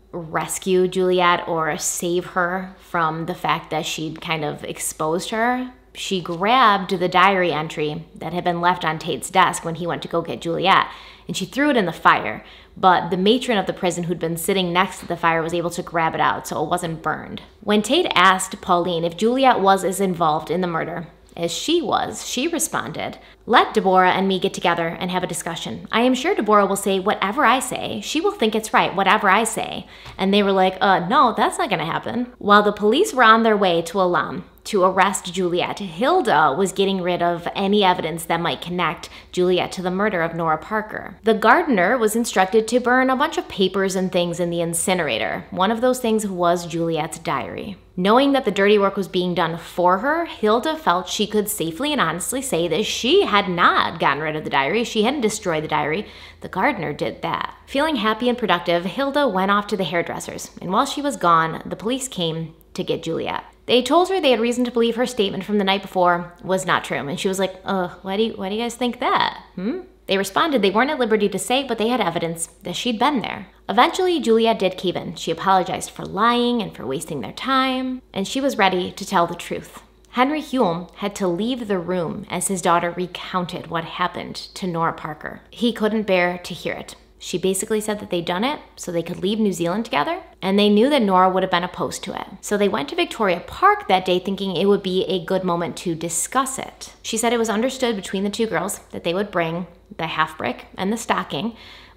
rescue Juliet or save her from the fact that she'd kind of exposed her. She grabbed the diary entry that had been left on Tate's desk when he went to go get Juliet, and she threw it in the fire. But the matron of the prison who'd been sitting next to the fire was able to grab it out, so it wasn't burned. When Tate asked Pauline if Juliet was as involved in the murder as she was, she responded, let Deborah and me get together and have a discussion. I am sure Deborah will say whatever I say. She will think it's right, whatever I say. And they were like, uh, no, that's not gonna happen. While the police were on their way to Elam to arrest Juliet, Hilda was getting rid of any evidence that might connect Juliet to the murder of Nora Parker. The gardener was instructed to burn a bunch of papers and things in the incinerator. One of those things was Juliet's diary. Knowing that the dirty work was being done for her, Hilda felt she could safely and honestly say that she had not gotten rid of the diary. She hadn't destroyed the diary. The gardener did that. Feeling happy and productive, Hilda went off to the hairdresser's, and while she was gone, the police came to get Juliet. They told her they had reason to believe her statement from the night before was not true, and she was like, uh, why do you, why do you guys think that, hmm? They responded they weren't at liberty to say, but they had evidence that she'd been there. Eventually, Juliet did cave in. She apologized for lying and for wasting their time, and she was ready to tell the truth. Henry Hulme had to leave the room as his daughter recounted what happened to Nora Parker. He couldn't bear to hear it. She basically said that they'd done it so they could leave New Zealand together, and they knew that Nora would have been opposed to it. So they went to Victoria Park that day thinking it would be a good moment to discuss it. She said it was understood between the two girls that they would bring the half brick and the stocking,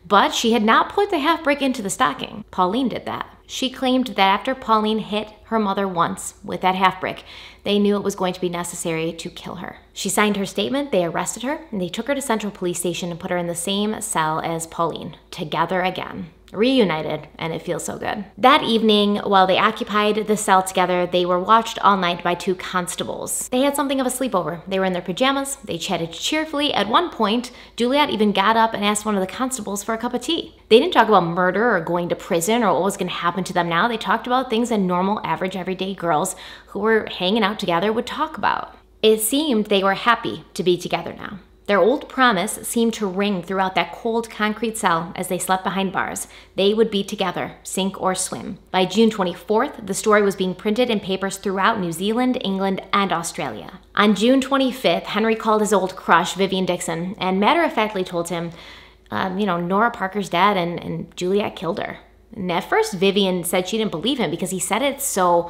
But she had not put the half-brick into the stocking. Pauline did that. She claimed that after Pauline hit her mother once with that half-brick, they knew it was going to be necessary to kill her. She signed her statement, they arrested her, and they took her to Central Police Station and put her in the same cell as Pauline, together again. Reunited, and it feels so good. That evening, while they occupied the cell together, they were watched all night by two constables. They had something of a sleepover. They were in their pajamas, they chatted cheerfully. At one point, Juliet even got up and asked one of the constables for a cup of tea. They didn't talk about murder or going to prison or what was gonna happen to them now. They talked about things that normal, average, everyday girls who were hanging out together would talk about. It seemed they were happy to be together now. Their old promise seemed to ring throughout that cold concrete cell as they slept behind bars. They would be together, sink or swim. By June twenty-fourth, the story was being printed in papers throughout New Zealand, England, and Australia. On June twenty-fifth, Henry called his old crush, Vivian Dixon, and matter-of-factly told him, um, you know, Nora Parker's dead and, and Juliet killed her. And at first, Vivian said she didn't believe him because he said it so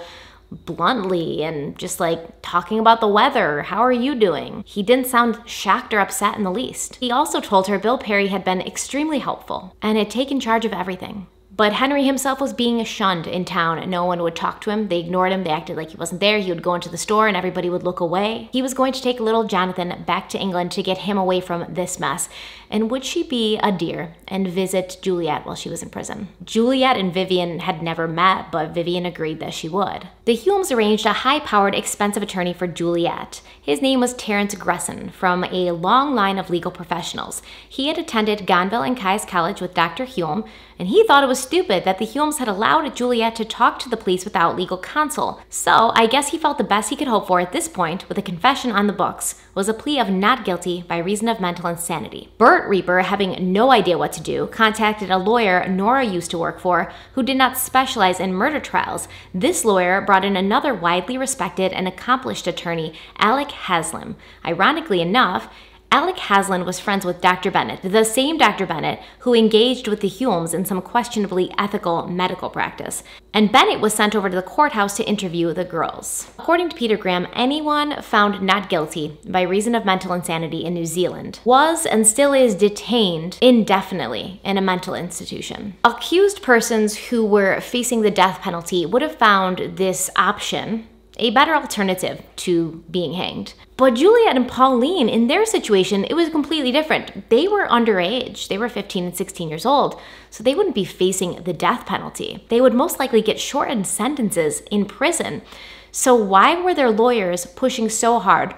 bluntly and just like talking about the weather. How are you doing? He didn't sound shocked or upset in the least. He also told her Bill Perry had been extremely helpful and had taken charge of everything. But Henry himself was being shunned in town and no one would talk to him. They ignored him. They acted like he wasn't there. He would go into the store and everybody would look away. He was going to take little Jonathan back to England to get him away from this mess. And would she be a dear and visit Juliet while she was in prison? Juliet and Vivian had never met, but Vivian agreed that she would. The Hulmes arranged a high-powered, expensive attorney for Juliet. His name was Terence Gresson, from a long line of legal professionals. He had attended Gonville and Kai's College with Doctor Hulme, and he thought it was stupid that the Hulmes had allowed Juliet to talk to the police without legal counsel. So I guess he felt the best he could hope for at this point, with a confession on the books, was a plea of not guilty by reason of mental insanity. Bert Reaper, having no idea what to do, contacted a lawyer Nora used to work for who did not specialize in murder trials. This lawyer brought in another widely respected and accomplished attorney, Alec Haslam. Ironically enough, Alec Haslam was friends with Doctor Bennett, the same Doctor Bennett who engaged with the Hulmes in some questionably ethical medical practice. And Bennett was sent over to the courthouse to interview the girls. According to Peter Graham, anyone found not guilty by reason of mental insanity in New Zealand was and still is detained indefinitely in a mental institution. Accused persons who were facing the death penalty would have found this option a better alternative to being hanged. But Juliet and Pauline, in their situation, it was completely different. They were underage. They were fifteen and sixteen years old, so they wouldn't be facing the death penalty. They would most likely get shortened sentences in prison. So why were their lawyers pushing so hard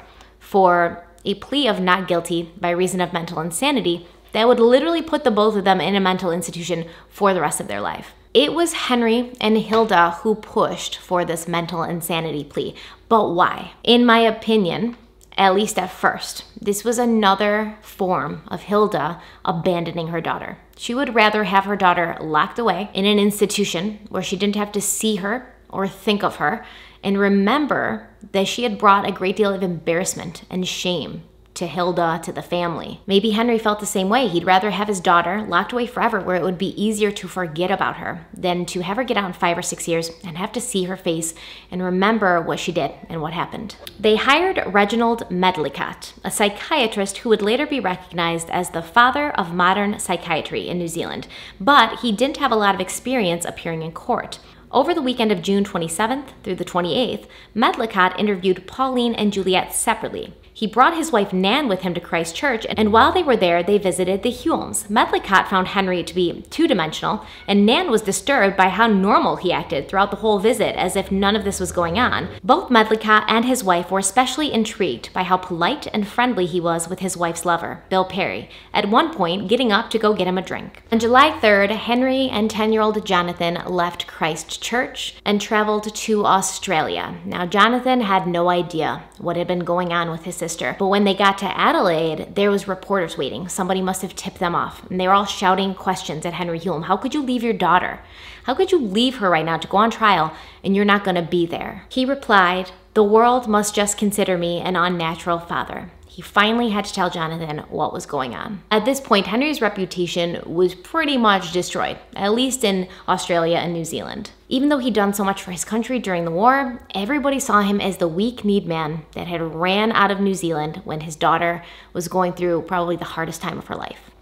for a plea of not guilty by reason of mental insanity that would literally put the both of them in a mental institution for the rest of their life? It was Henry and Hilda who pushed for this mental insanity plea. But why? In my opinion, at least at first, this was another form of Hilda abandoning her daughter. She would rather have her daughter locked away in an institution where she didn't have to see her or think of her, and remember that she had brought a great deal of embarrassment and shame to Hilda, to the family. Maybe Henry felt the same way. He'd rather have his daughter locked away forever where it would be easier to forget about her than to have her get out in five or six years and have to see her face and remember what she did and what happened. They hired Reginald Medlicott, a psychiatrist who would later be recognized as the father of modern psychiatry in New Zealand, but he didn't have a lot of experience appearing in court. Over the weekend of June twenty-seventh through the twenty-eighth, Medlicott interviewed Pauline and Juliet separately. He brought his wife Nan with him to Christchurch, and while they were there, they visited the Hulmes. Medlicott found Henry to be two-dimensional, and Nan was disturbed by how normal he acted throughout the whole visit, as if none of this was going on. Both Medlicott and his wife were especially intrigued by how polite and friendly he was with his wife's lover, Bill Perry, at one point getting up to go get him a drink. On July third, Henry and ten-year-old Jonathan left Christchurch and traveled to Australia. Now, Jonathan had no idea what had been going on with his sister. Sister. But when they got to Adelaide, there was reporters waiting. Somebody must have tipped them off. And they were all shouting questions at Henry Hulme. How could you leave your daughter? How could you leave her right now to go on trial and you're not going to be there? He replied, "The world must just consider me an unnatural father." He finally had to tell Jonathan what was going on. At this point, Henry's reputation was pretty much destroyed, at least in Australia and New Zealand. Even though he'd done so much for his country during the war, everybody saw him as the weak-kneed man that had ran out of New Zealand when his daughter was going through probably the hardest time of her life.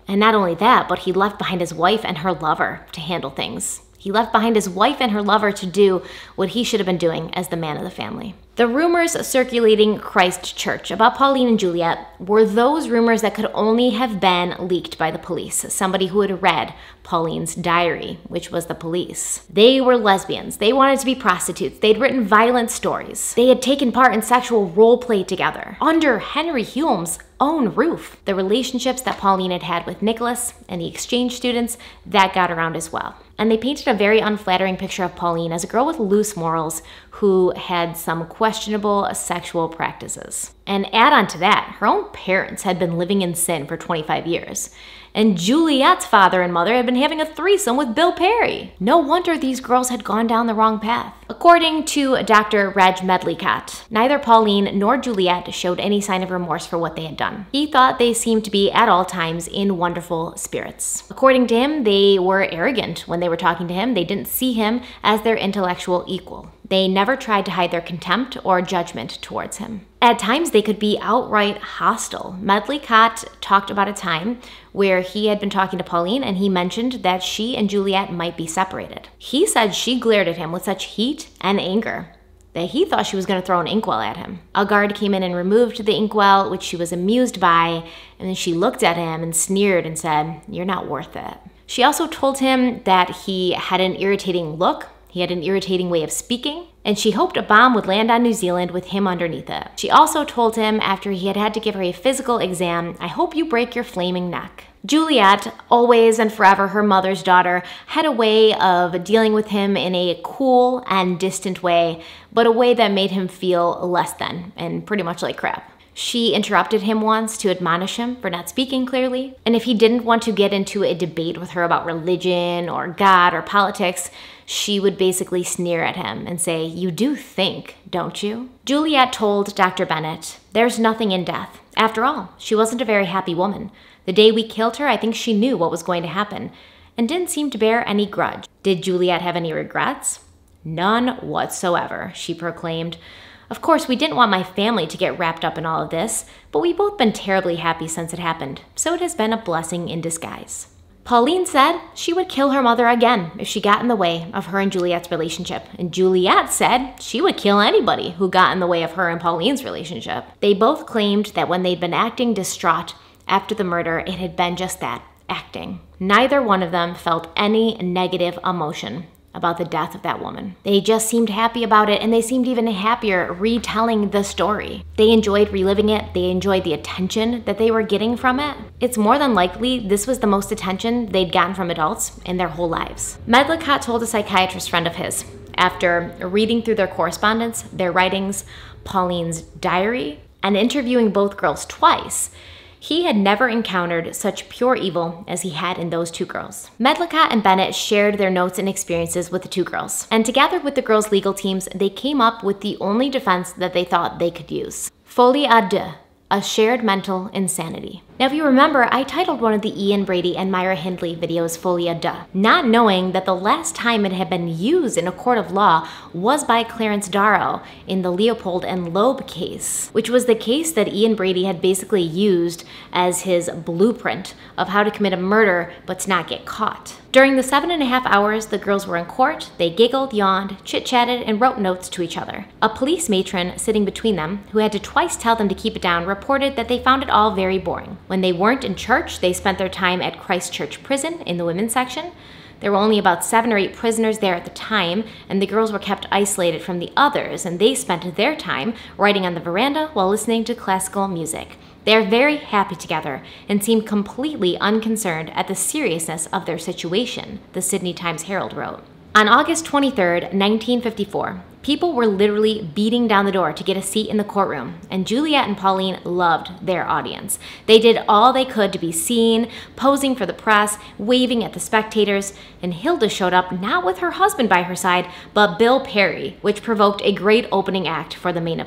And not only that, but he left behind his wife and her lover to handle things. He left behind his wife and her lover to do what he should have been doing as the man of the family. The rumors circulating Christ Church about Pauline and Juliet were those rumors that could only have been leaked by the police, somebody who had read Pauline's diary, which was the police. They were lesbians. They wanted to be prostitutes. They'd written violent stories. They had taken part in sexual role play together under Henry Hume's own roof. The relationships that Pauline had had with Nicholas and the exchange students, that got around as well. And they painted a very unflattering picture of Pauline as a girl with loose morals who had some questionable sexual practices. And add on to that, her own parents had been living in sin for twenty-five years. And Juliet's father and mother had been having a threesome with Bill Perry. No wonder these girls had gone down the wrong path. According to Doctor Reg Medlicott, neither Pauline nor Juliet showed any sign of remorse for what they had done. He thought they seemed to be at all times in wonderful spirits. According to him, they were arrogant when they were talking to him. They didn't see him as their intellectual equal. They never tried to hide their contempt or judgment towards him. At times, they could be outright hostile. Medlicott talked about a time where he had been talking to Pauline and he mentioned that she and Juliet might be separated. He said she glared at him with such heat and anger that he thought she was going to throw an inkwell at him. A guard came in and removed the inkwell, which she was amused by, and then she looked at him and sneered and said, "You're not worth it." She also told him that he had an irritating look. He had an irritating way of speaking, and she hoped a bomb would land on New Zealand with him underneath it. She also told him after he had had to give her a physical exam, "I hope you break your flaming neck." Juliet, always and forever her mother's daughter, had a way of dealing with him in a cool and distant way, but a way that made him feel less than and pretty much like crap. She interrupted him once to admonish him for not speaking clearly, and if he didn't want to get into a debate with her about religion or God or politics, she would basically sneer at him and say, "You do think, don't you?" Juliet told Doctor Bennett, "There's nothing in death. After all, she wasn't a very happy woman. The day we killed her, I think she knew what was going to happen and didn't seem to bear any grudge." Did Juliet have any regrets? "None whatsoever," she proclaimed. "Of course, we didn't want my family to get wrapped up in all of this, but we've both been terribly happy since it happened, so it has been a blessing in disguise." Pauline said she would kill her mother again if she got in the way of her and Juliet's relationship, and Juliet said she would kill anybody who got in the way of her and Pauline's relationship. They both claimed that when they'd been acting distraught after the murder, it had been just that, acting. Neither one of them felt any negative emotion about the death of that woman. They just seemed happy about it, and they seemed even happier retelling the story. They enjoyed reliving it. They enjoyed the attention that they were getting from it. It's more than likely this was the most attention they'd gotten from adults in their whole lives. Medlicott told a psychiatrist friend of his, after reading through their correspondence, their writings, Pauline's diary, and interviewing both girls twice, he had never encountered such pure evil as he had in those two girls. Medlicott and Bennett shared their notes and experiences with the two girls, and together with the girls' legal teams, they came up with the only defense that they thought they could use. Folie à deux, a shared mental insanity. Now, if you remember, I titled one of the Ian Brady and Myra Hindley videos Folie à deux, not knowing that the last time it had been used in a court of law was by Clarence Darrow in the Leopold and Loeb case, which was the case that Ian Brady had basically used as his blueprint of how to commit a murder but to not get caught. During the seven and a half hours the girls were in court, they giggled, yawned, chit-chatted, and wrote notes to each other. A police matron sitting between them, who had to twice tell them to keep it down, reported that they found it all very boring. When they weren't in church, they spent their time at Christ Church Prison in the women's section. There were only about seven or eight prisoners there at the time, and the girls were kept isolated from the others, and they spent their time writing on the veranda while listening to classical music. They are very happy together and seem completely unconcerned at the seriousness of their situation, the Sydney Times Herald wrote. On August twenty-third, nineteen fifty-four, people were literally beating down the door to get a seat in the courtroom, and Juliet and Pauline loved their audience. They did all they could to be seen, posing for the press, waving at the spectators, and Hilda showed up not with her husband by her side, but Bill Perry, which provoked a great opening act for the main event.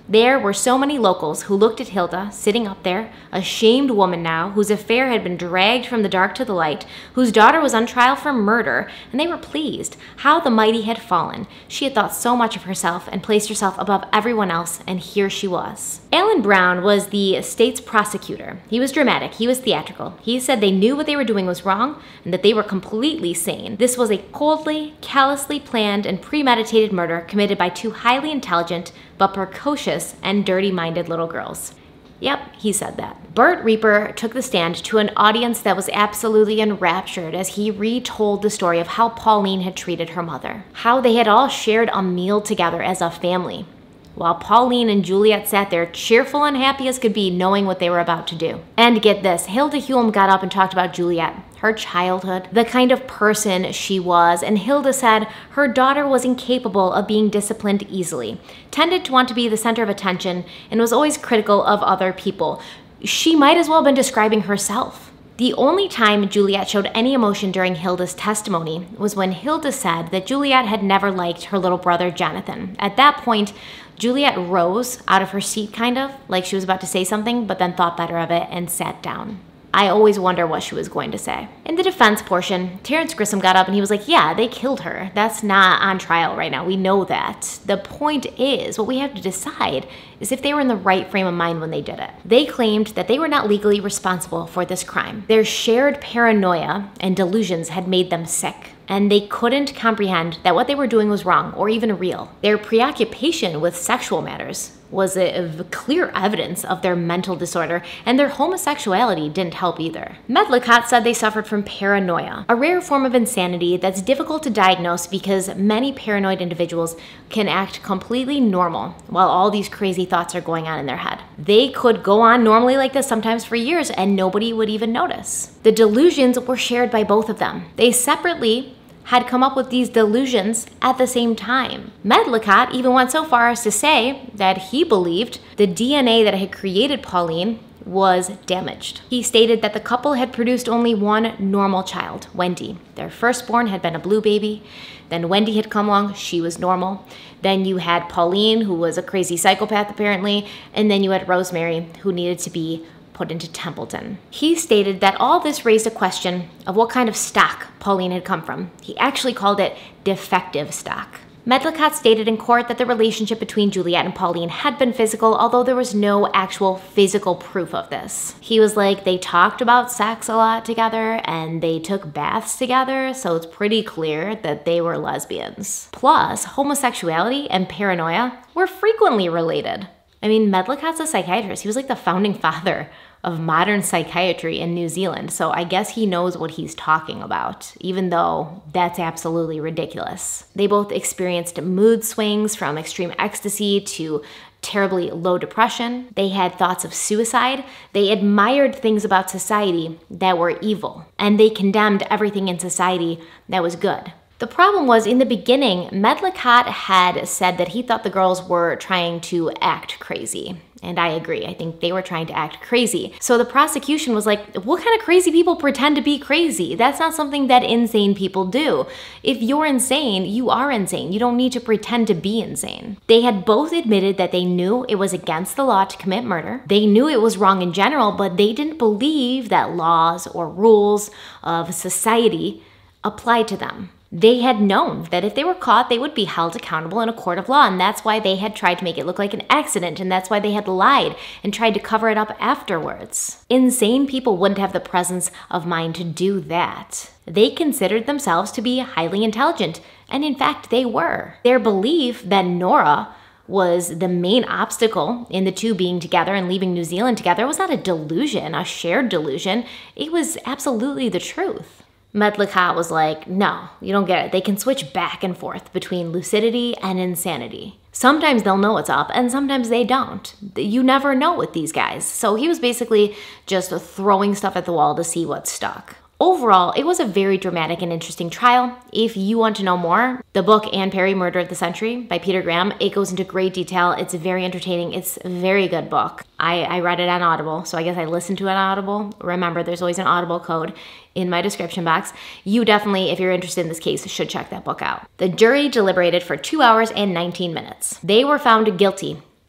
There were so many locals who looked at Hilda sitting up there, a shamed woman now, whose affair had been dragged from the dark to the light, whose daughter was on trial for murder, and they were pleased. How the mighty had fallen. She had thought so much of herself and placed herself above everyone else, and here she was. Alan Brown was the state's prosecutor. He was dramatic. He was theatrical. He said they knew what they were doing was wrong and that they were completely sane. This was a coldly, callously planned and premeditated murder committed by two highly intelligent but precocious and dirty-minded little girls. Yep, he said that. Burt Reaper took the stand to an audience that was absolutely enraptured as he retold the story of how Pauline had treated her mother, how they had all shared a meal together as a family, while Pauline and Juliet sat there cheerful and happy as could be, knowing what they were about to do. And get this, Hilda Hulme got up and talked about Juliet, her childhood, the kind of person she was, and Hilda said her daughter was incapable of being disciplined easily, tended to want to be the center of attention, and was always critical of other people. She might as well have been describing herself. The only time Juliet showed any emotion during Hilda's testimony was when Hilda said that Juliet had never liked her little brother Jonathan. At that point, Juliet rose out of her seat kind of, like she was about to say something, but then thought better of it and sat down. I always wonder what she was going to say. In the defense portion, Terrence Grissom got up and he was like, yeah, they killed her. That's not on trial right now. We know that. The point is, what we have to decide is if they were in the right frame of mind when they did it. They claimed that they were not legally responsible for this crime. Their shared paranoia and delusions had made them sick, and they couldn't comprehend that what they were doing was wrong or even real. Their preoccupation with sexual matters was a, a clear evidence of their mental disorder, and their homosexuality didn't help either. Medlicott said they suffered from paranoia, a rare form of insanity that's difficult to diagnose because many paranoid individuals can act completely normal while all these crazy thoughts are going on in their head. They could go on normally like this sometimes for years and nobody would even notice. The delusions were shared by both of them. They separately had come up with these delusions at the same time. Medlicott even went so far as to say that he believed the D N A that had created Pauline was damaged. He stated that the couple had produced only one normal child, Wendy. Their firstborn had been a blue baby. Then Wendy had come along, she was normal. Then you had Pauline, who was a crazy psychopath apparently, and then you had Rosemary, who needed to be put into Templeton. He stated that all this raised a question of what kind of stock Pauline had come from. He actually called it defective stock. Medlicott stated in court that the relationship between Juliet and Pauline had been physical, although there was no actual physical proof of this. He was like, they talked about sex a lot together and they took baths together, so it's pretty clear that they were lesbians. Plus, homosexuality and paranoia were frequently related. I mean, Medlicott's a psychiatrist. He was like the founding father of modern psychiatry in New Zealand, so I guess he knows what he's talking about, even though that's absolutely ridiculous. They both experienced mood swings from extreme ecstasy to terribly low depression. They had thoughts of suicide. They admired things about society that were evil, and they condemned everything in society that was good. The problem was, in the beginning, Medlicott had said that he thought the girls were trying to act crazy. And I agree. I think they were trying to act crazy. So the prosecution was like, what kind of crazy people pretend to be crazy? That's not something that insane people do. If you're insane, you are insane. You don't need to pretend to be insane. They had both admitted that they knew it was against the law to commit murder. They knew it was wrong in general, but they didn't believe that laws or rules of society applied to them. They had known that if they were caught, they would be held accountable in a court of law, and that's why they had tried to make it look like an accident, and that's why they had lied and tried to cover it up afterwards. Insane people wouldn't have the presence of mind to do that. They considered themselves to be highly intelligent, and in fact, they were. Their belief that Nora was the main obstacle in the two being together and leaving New Zealand together was not a delusion, a shared delusion. It was absolutely the truth. Medlicott was like, no, you don't get it. They can switch back and forth between lucidity and insanity. Sometimes they'll know what's up and sometimes they don't. You never know with these guys. So he was basically just throwing stuff at the wall to see what stuck. Overall, it was a very dramatic and interesting trial. If you want to know more, the book Anne Perry, Murder of the Century by Peter Graham, it goes into great detail. It's very entertaining. It's a very good book. I, I read it on Audible, so I guess I listened to it on Audible. Remember, there's always an Audible code in my description box. You definitely, if you're interested in this case, should check that book out. The jury deliberated for two hours and nineteen minutes. They were found guilty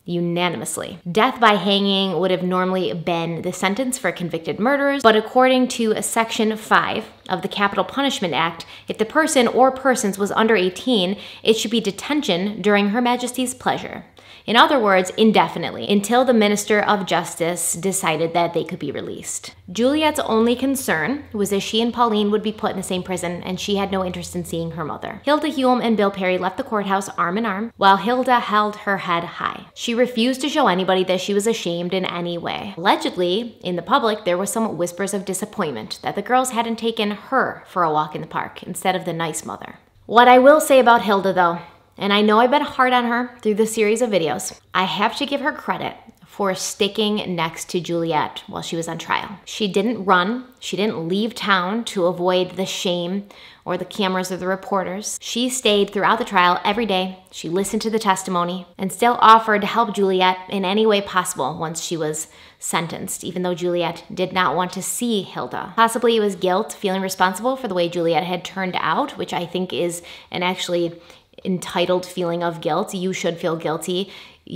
unanimously. Death by hanging would have normally been the sentence for convicted murderers, but according to Section five of the Capital Punishment Act, if the person or persons was under eighteen, it should be detention during Her Majesty's pleasure. In other words, indefinitely, until the Minister of Justice decided that they could be released. Juliet's only concern was that she and Pauline would be put in the same prison, and she had no interest in seeing her mother. Hilda Hume and Bill Perry left the courthouse arm in arm, while Hilda held her head high. She refused to show anybody that she was ashamed in any way. Allegedly, in the public, there were some whispers of disappointment that the girls hadn't taken her for a walk in the park instead of the nice mother. What I will say about Hilda, though, and I know I've been hard on her through this series of videos, I have to give her credit for sticking next to Juliet while she was on trial. She didn't run, she didn't leave town to avoid the shame or the cameras or the reporters. She stayed throughout the trial every day. She listened to the testimony and still offered to help Juliet in any way possible once she was sentenced, even though Juliet did not want to see Hilda. Possibly it was guilt, feeling responsible for the way Juliet had turned out, which I think is an actually entitled feeling of guilt. You should feel guilty.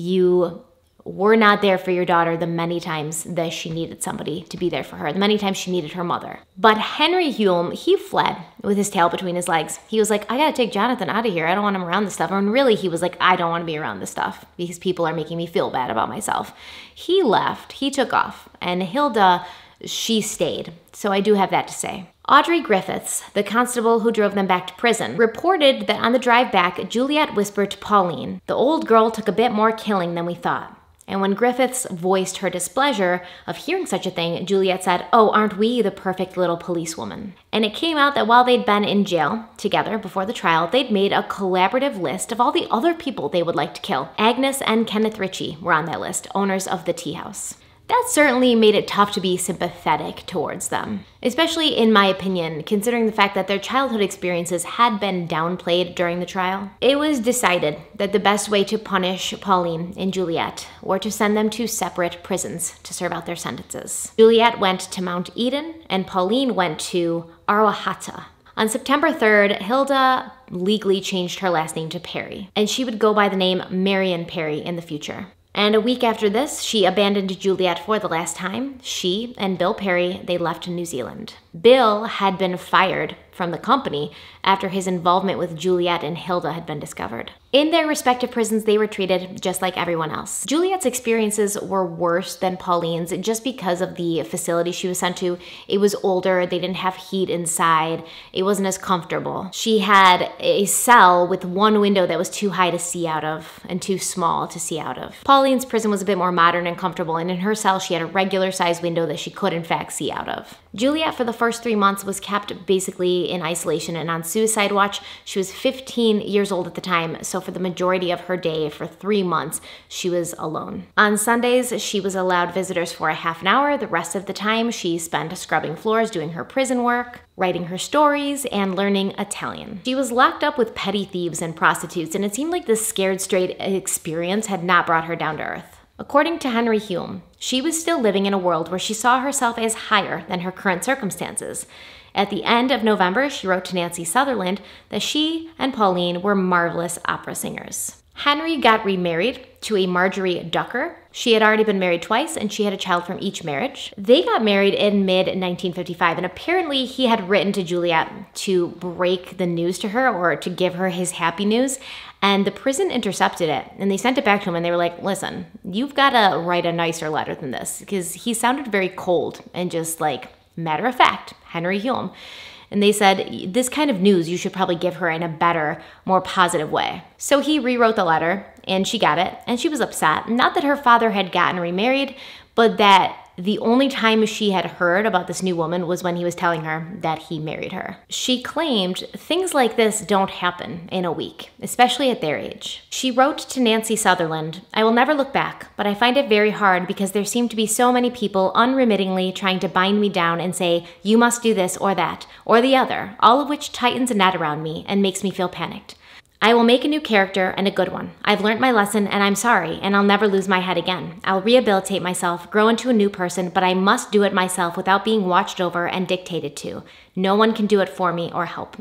You were not there for your daughter the many times that she needed somebody to be there for her, the many times she needed her mother. But Henry Hume, he fled with his tail between his legs. He was like, I gotta take Jonathan out of here. I don't want him around this stuff. And really, he was like, I don't want to be around this stuff because people are making me feel bad about myself. He left, he took off, and Hilda, she stayed. So I do have that to say. Audrey Griffiths, the constable who drove them back to prison, reported that on the drive back, Juliet whispered to Pauline, the old girl took a bit more killing than we thought. And when Griffiths voiced her displeasure of hearing such a thing, Juliet said, oh, aren't we the perfect little policewoman? And it came out that while they'd been in jail together before the trial, they'd made a collaborative list of all the other people they would like to kill. Agnes and Kenneth Ritchie were on that list, owners of the tea house. That certainly made it tough to be sympathetic towards them, especially in my opinion, considering the fact that their childhood experiences had been downplayed during the trial. It was decided that the best way to punish Pauline and Juliet were to send them to separate prisons to serve out their sentences. Juliet went to Mount Eden and Pauline went to Arohata. On September third, Hilda legally changed her last name to Perry, and she would go by the name Marion Perry in the future. And a week after this, she abandoned Juliet for the last time. She and Bill Perry, they left New Zealand. Bill had been fired from the company after his involvement with Juliet and Hilda had been discovered. In their respective prisons, they were treated just like everyone else. Juliet's experiences were worse than Pauline's just because of the facility she was sent to. It was older, they didn't have heat inside, it wasn't as comfortable. She had a cell with one window that was too high to see out of and too small to see out of. Pauline's prison was a bit more modern and comfortable, and in her cell she had a regular sized window that she could in fact see out of. Juliet for the first three months was kept basically in isolation and on suicide watch. She was fifteen years old at the time, so for the majority of her day, for three months, she was alone. On Sundays, she was allowed visitors for a half an hour. The rest of the time, she spent scrubbing floors, doing her prison work, writing her stories, and learning Italian. She was locked up with petty thieves and prostitutes, and it seemed like this scared straight experience had not brought her down to earth. According to Henry Hume, she was still living in a world where she saw herself as higher than her current circumstances. At the end of November, she wrote to Nancy Sutherland that she and Pauline were marvelous opera singers. Henry got remarried to a Marjorie Ducker. She had already been married twice, and she had a child from each marriage. They got married in mid nineteen fifty-five, and apparently he had written to Juliet to break the news to her or to give her his happy news, and the prison intercepted it, and they sent it back to him, and they were like, listen, you've got to write a nicer letter than this, because he sounded very cold and just like, matter of fact, Henry Hume. And they said, this kind of news you should probably give her in a better, more positive way. So he rewrote the letter, and she got it, and she was upset. Not that her father had gotten remarried, but that the only time she had heard about this new woman was when he was telling her that he married her. She claimed things like this don't happen in a week, especially at their age. She wrote to Nancy Sutherland, I will never look back, but I find it very hard because there seem to be so many people unremittingly trying to bind me down and say, you must do this or that, or the other, all of which tightens a net around me and makes me feel panicked. I will make a new character and a good one. I've learned my lesson and I'm sorry, and I'll never lose my head again. I'll rehabilitate myself, grow into a new person, but I must do it myself without being watched over and dictated to. No one can do it for me or help me.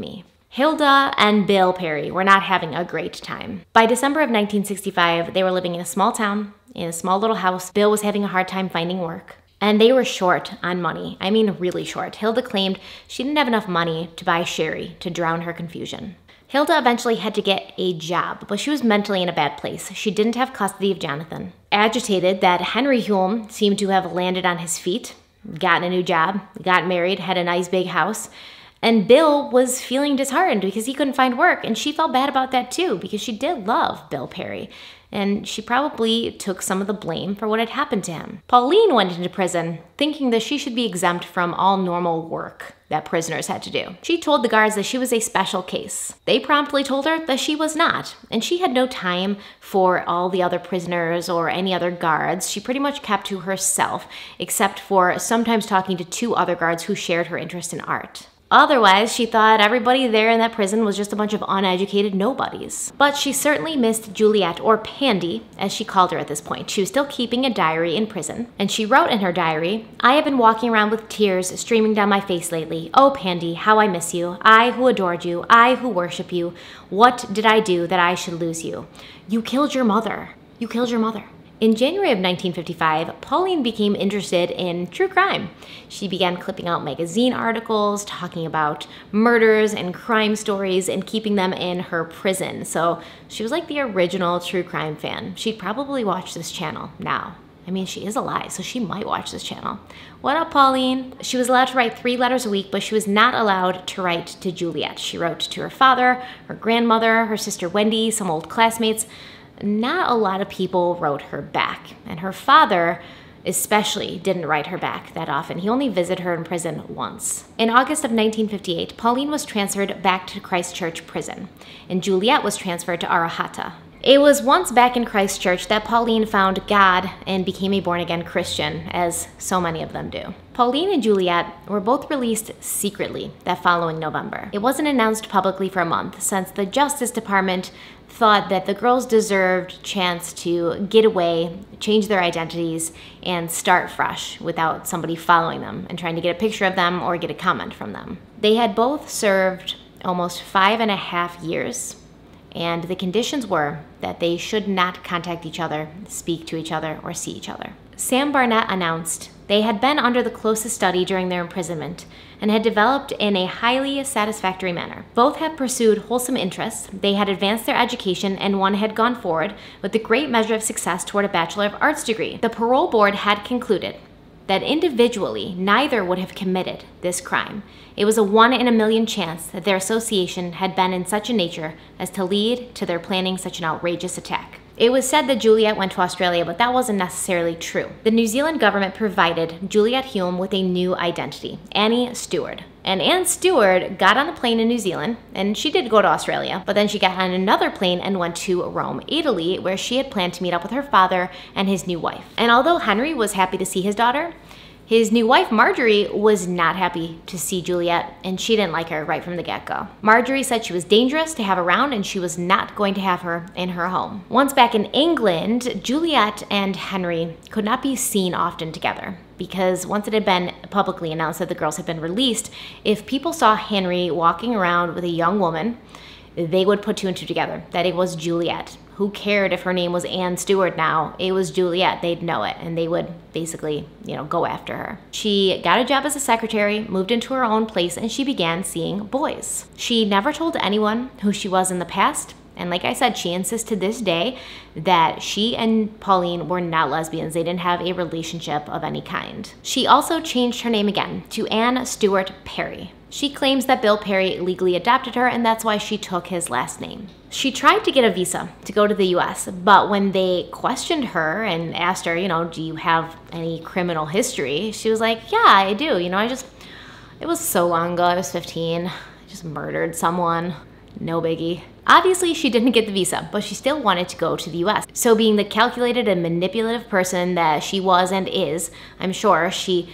Hilda and Bill Perry were not having a great time. By December of nineteen sixty-five, they were living in a small town, in a small little house. Bill was having a hard time finding work. And they were short on money. I mean, really short. Hilda claimed she didn't have enough money to buy sherry to drown her confusion. Hilda eventually had to get a job, but she was mentally in a bad place. She didn't have custody of Jonathan. Agitated that Henry Hume seemed to have landed on his feet, gotten a new job, got married, had a nice big house, and Bill was feeling disheartened because he couldn't find work, and she felt bad about that too because she did love Bill Perry. And she probably took some of the blame for what had happened to him. Pauline went into prison thinking that she should be exempt from all normal work that prisoners had to do. She told the guards that she was a special case. They promptly told her that she was not, and she had no time for all the other prisoners or any other guards. She pretty much kept to herself, except for sometimes talking to two other guards who shared her interest in art. Otherwise, she thought everybody there in that prison was just a bunch of uneducated nobodies. But she certainly missed Juliet, or Pandy, as she called her at this point. She was still keeping a diary in prison, and she wrote in her diary, "I have been walking around with tears streaming down my face lately. Oh, Pandy, how I miss you. I who adored you, I who worship you. What did I do that I should lose you? You killed your mother. You killed your mother." In January of nineteen fifty-five, Pauline became interested in true crime. She began clipping out magazine articles, talking about murders and crime stories, and keeping them in her prison. So she was like the original true crime fan. She'd probably watch this channel now. I mean, she is alive, so she might watch this channel. What up, Pauline? She was allowed to write three letters a week, but she was not allowed to write to Juliet. She wrote to her father, her grandmother, her sister Wendy, some old classmates. Not a lot of people wrote her back, and her father especially didn't write her back that often. He only visited her in prison once. In August of nineteen fifty-eight, Pauline was transferred back to Christchurch prison, and Juliet was transferred to Arahata. It was once back in Christchurch that Pauline found God and became a born-again Christian, as so many of them do. Pauline and Juliet were both released secretly that following November. It wasn't announced publicly for a month, since the Justice Department thought that the girls deserved a chance to get away, change their identities, and start fresh without somebody following them and trying to get a picture of them or get a comment from them. They had both served almost five and a half years, and the conditions were that they should not contact each other, speak to each other, or see each other. Sam Barnett announced they had been under the closest study during their imprisonment and had developed in a highly satisfactory manner. Both had pursued wholesome interests, they had advanced their education, and one had gone forward with a great measure of success toward a Bachelor of Arts degree. The parole board had concluded that individually neither would have committed this crime. It was a one in a million chance that their association had been in such a nature as to lead to their planning such an outrageous attack. It was said that Juliet went to Australia, but that wasn't necessarily true. The New Zealand government provided Juliet Hume with a new identity, Annie Stewart. And Anne Stewart got on a plane in New Zealand, and she did go to Australia, but then she got on another plane and went to Rome, Italy, where she had planned to meet up with her father and his new wife. And although Henry was happy to see his daughter, his new wife, Marjorie, was not happy to see Juliet, and she didn't like her right from the get-go. Marjorie said she was dangerous to have around, and she was not going to have her in her home. Once back in England, Juliet and Henry could not be seen often together, because once it had been publicly announced that the girls had been released, if people saw Henry walking around with a young woman, they would put two and two together, that it was Juliet. Who cared if her name was Anne Stewart now? It was Juliet. They'd know it, and they would basically, you know, go after her. She got a job as a secretary, moved into her own place, and she began seeing boys. She never told anyone who she was in the past, and like I said, she insists to this day that she and Pauline were not lesbians. They didn't have a relationship of any kind. She also changed her name again to Anne Stewart Perry. She claims that Bill Perry legally adopted her, and that's why she took his last name. She tried to get a visa to go to the U S, but when they questioned her and asked her, you know, do you have any criminal history? She was like, yeah, I do. You know, I just, it was so long ago. I was fifteen. I just murdered someone. No biggie. Obviously, she didn't get the visa, but she still wanted to go to the U S. So being the calculated and manipulative person that she was and is, I'm sure she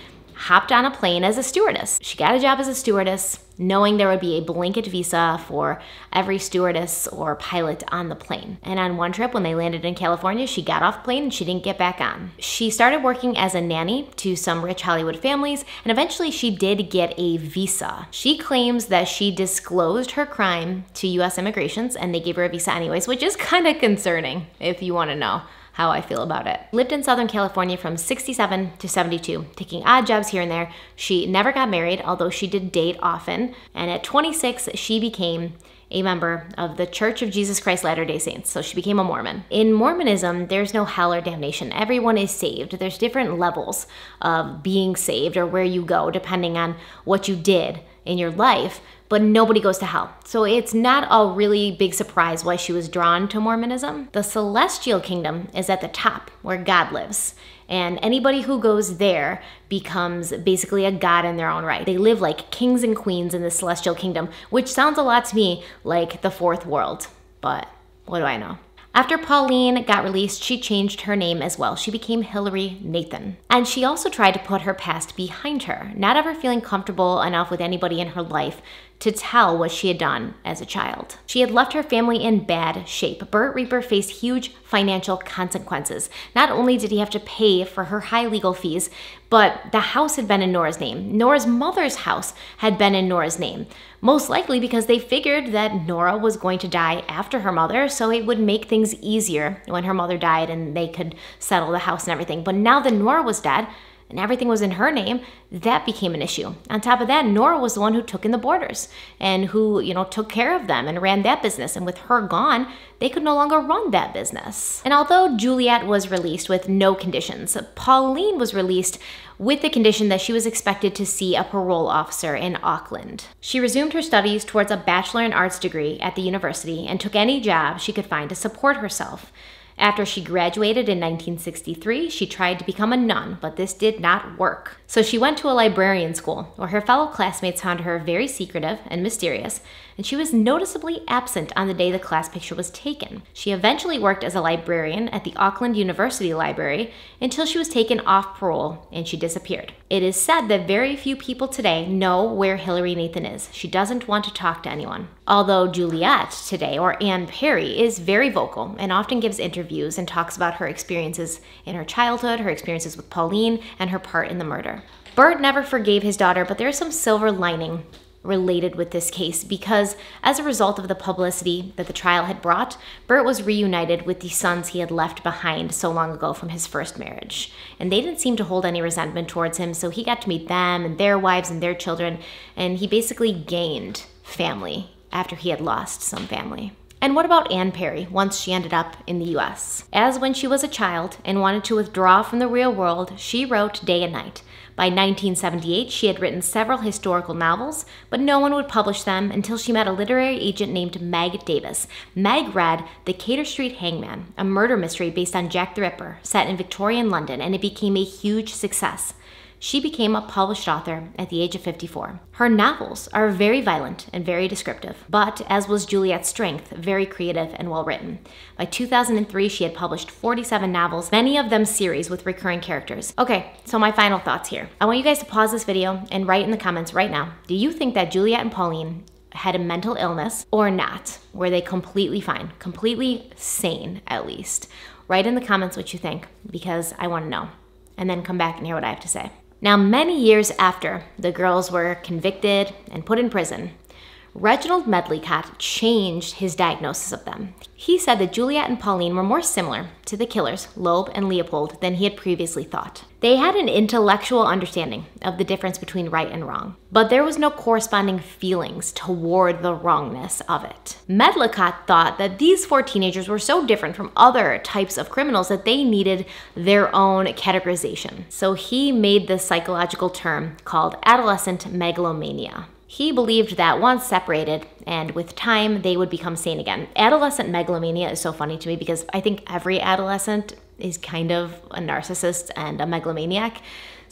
hopped on a plane as a stewardess. She got a job as a stewardess, knowing there would be a blanket visa for every stewardess or pilot on the plane. And on one trip when they landed in California, she got off the plane and she didn't get back on. She started working as a nanny to some rich Hollywood families, and eventually she did get a visa. She claims that she disclosed her crime to U S immigrations and they gave her a visa anyways, which is kind of concerning if you want to know how I feel about it. Lived in Southern California from sixty-seven to seventy-two, taking odd jobs here and there. She never got married, although she did date often. And at twenty-six, she became a member of the Church of Jesus Christ Latter-day Saints. So she became a Mormon. In Mormonism, there's no hell or damnation. Everyone is saved. There's different levels of being saved or where you go depending on what you did in your life, but nobody goes to hell. So it's not a really big surprise why she was drawn to Mormonism. The celestial kingdom is at the top where God lives. And anybody who goes there becomes basically a god in their own right. They live like kings and queens in the celestial kingdom, which sounds a lot to me like the fourth world, but what do I know? After Pauline got released, she changed her name as well. She became Hillary Nathan. And she also tried to put her past behind her, not ever feeling comfortable enough with anybody in her life to tell what she had done as a child. She had left her family in bad shape. Burt Reaper faced huge financial consequences. Not only did he have to pay for her high legal fees, but the house had been in Nora's name. Nora's mother's house had been in Nora's name, most likely because they figured that Nora was going to die after her mother, so it would make things easier when her mother died and they could settle the house and everything. But now that Nora was dead, and everything was in her name, that became an issue. On top of that, Nora was the one who took in the boarders and who, you know, took care of them and ran that business. And with her gone, they could no longer run that business. And although Juliet was released with no conditions, Pauline was released with the condition that she was expected to see a parole officer in Auckland. She resumed her studies towards a Bachelor in Arts degree at the university and took any job she could find to support herself. After she graduated in nineteen sixty-three, she tried to become a nun, but this did not work. So she went to a librarian school, where her fellow classmates found her very secretive and mysterious, and she was noticeably absent on the day the class picture was taken. She eventually worked as a librarian at the Auckland University Library until she was taken off parole and she disappeared. It is said that very few people today know where Hillary Nathan is. She doesn't want to talk to anyone. Although Juliet today, or Ann Perry, is very vocal and often gives interviews and talks about her experiences in her childhood, her experiences with Pauline, and her part in the murder. Burt never forgave his daughter, but there is some silver lining related with this case because as a result of the publicity that the trial had brought, Burt was reunited with the sons he had left behind so long ago from his first marriage. And they didn't seem to hold any resentment towards him, so he got to meet them and their wives and their children, and he basically gained family after he had lost some family. And what about Ann Perry once she ended up in the U S? As when she was a child and wanted to withdraw from the real world, she wrote day and night. By nineteen seventy-eight, she had written several historical novels, but no one would publish them until she met a literary agent named Meg Davis. Meg read The Cater Street Hangman, a murder mystery based on Jack the Ripper, set in Victorian London, and it became a huge success. She became a published author at the age of fifty-four. Her novels are very violent and very descriptive, but as was Juliet's strength, very creative and well-written. By two thousand three, she had published forty-seven novels, many of them series with recurring characters. Okay, so my final thoughts here. I want you guys to pause this video and write in the comments right now, do you think that Juliet and Pauline had a mental illness or not? Were they completely fine, completely sane at least? Write in the comments what you think, because I want to know, and then come back and hear what I have to say. Now, many years after the girls were convicted and put in prison, Reginald Medlicott changed his diagnosis of them. He said that Juliet and Pauline were more similar to the killers, Loeb and Leopold, than he had previously thought. They had an intellectual understanding of the difference between right and wrong, but there was no corresponding feelings toward the wrongness of it. Medlicott thought that these four teenagers were so different from other types of criminals that they needed their own categorization. So he made this psychological term called adolescent megalomania. He believed that once separated and with time, they would become sane again. Adolescent megalomania is so funny to me because I think every adolescent is kind of a narcissist and a megalomaniac.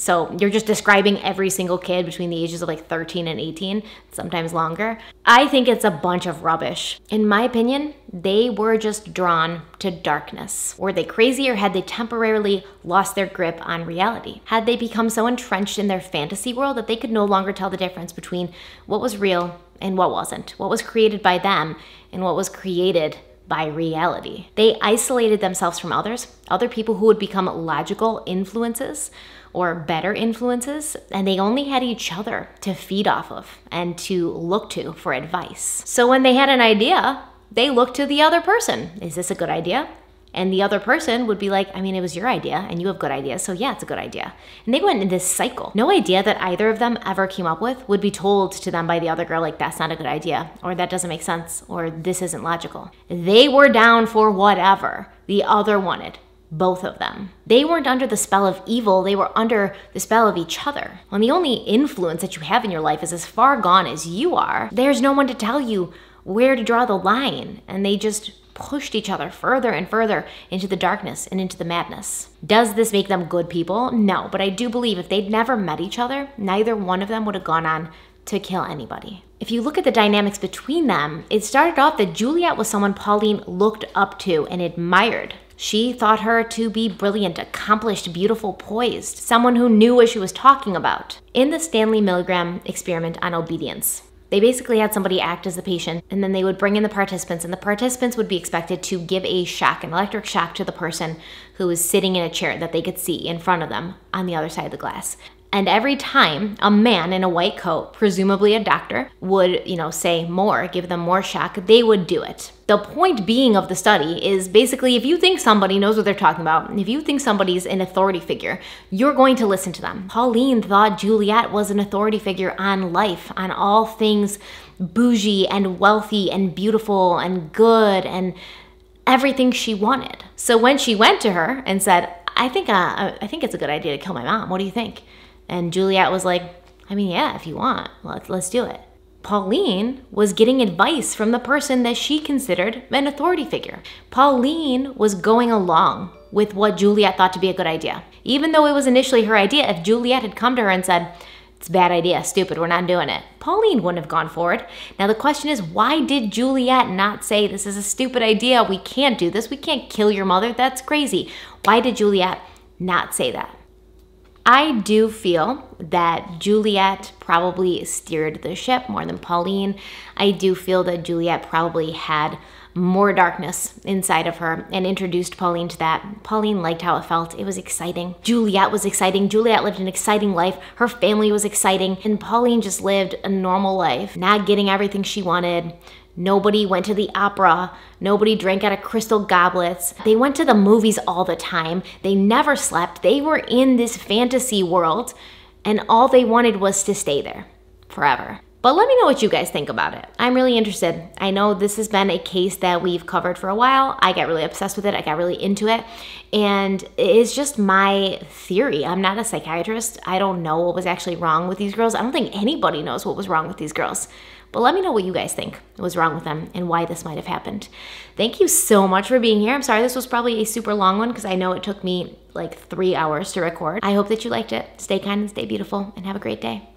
So you're just describing every single kid between the ages of like thirteen and eighteen, sometimes longer. I think it's a bunch of rubbish. In my opinion, they were just drawn to darkness. Were they crazy, or had they temporarily lost their grip on reality? Had they become so entrenched in their fantasy world that they could no longer tell the difference between what was real and what wasn't, what was created by them and what was created by reality? They isolated themselves from others, other people who would become logical influences or better influences, and they only had each other to feed off of and to look to for advice. So when they had an idea, they looked to the other person. Is this a good idea? And the other person would be like, I mean, it was your idea and you have good ideas, so yeah, it's a good idea. And they went in this cycle. No idea that either of them ever came up with would be told to them by the other girl, like, that's not a good idea, or that doesn't make sense, or this isn't logical. They were down for whatever the other wanted. Both of them. They weren't under the spell of evil, they were under the spell of each other. When the only influence that you have in your life is as far gone as you are, there's no one to tell you where to draw the line, and they just pushed each other further and further into the darkness and into the madness. Does this make them good people? No, but I do believe if they'd never met each other, neither one of them would have gone on to kill anybody. If you look at the dynamics between them, it started off that Juliet was someone Pauline looked up to and admired. She thought her to be brilliant, accomplished, beautiful, poised, someone who knew what she was talking about. In the Stanley Milgram experiment on obedience, they basically had somebody act as the patient, and then they would bring in the participants, and the participants would be expected to give a shock, an electric shock, to the person who was sitting in a chair that they could see in front of them on the other side of the glass. And every time a man in a white coat, presumably a doctor, would, you know, say more, give them more shock, they would do it. The point being of the study is basically, if you think somebody knows what they're talking about, and if you think somebody's an authority figure, you're going to listen to them. Pauline thought Juliet was an authority figure on life, on all things bougie and wealthy and beautiful and good and everything she wanted. So when she went to her and said, I think, uh, I think it's a good idea to kill my mom, what do you think? And Juliet was like, I mean, yeah, if you want, let's, let's do it. Pauline was getting advice from the person that she considered an authority figure. Pauline was going along with what Juliet thought to be a good idea. Even though it was initially her idea, if Juliet had come to her and said, it's a bad idea, stupid, we're not doing it, Pauline wouldn't have gone forward. Now the question is, why did Juliet not say, this is a stupid idea, we can't do this, we can't kill your mother, that's crazy? Why did Juliet not say that? I do feel that Juliet probably steered the ship more than Pauline. I do feel that Juliet probably had more darkness inside of her and introduced Pauline to that. Pauline liked how it felt. It was exciting. Juliet was exciting. Juliet lived an exciting life. Her family was exciting. And Pauline just lived a normal life, not getting everything she wanted. Nobody went to the opera. Nobody drank out of crystal goblets. They went to the movies all the time. They never slept. They were in this fantasy world, and all they wanted was to stay there forever. But let me know what you guys think about it. I'm really interested. I know this has been a case that we've covered for a while. I got really obsessed with it. I got really into it. And it's just my theory. I'm not a psychiatrist. I don't know what was actually wrong with these girls. I don't think anybody knows what was wrong with these girls. But let me know what you guys think was wrong with them and why this might have happened. Thank you so much for being here. I'm sorry this was probably a super long one because I know it took me like three hours to record. I hope that you liked it. Stay kind and stay beautiful and have a great day.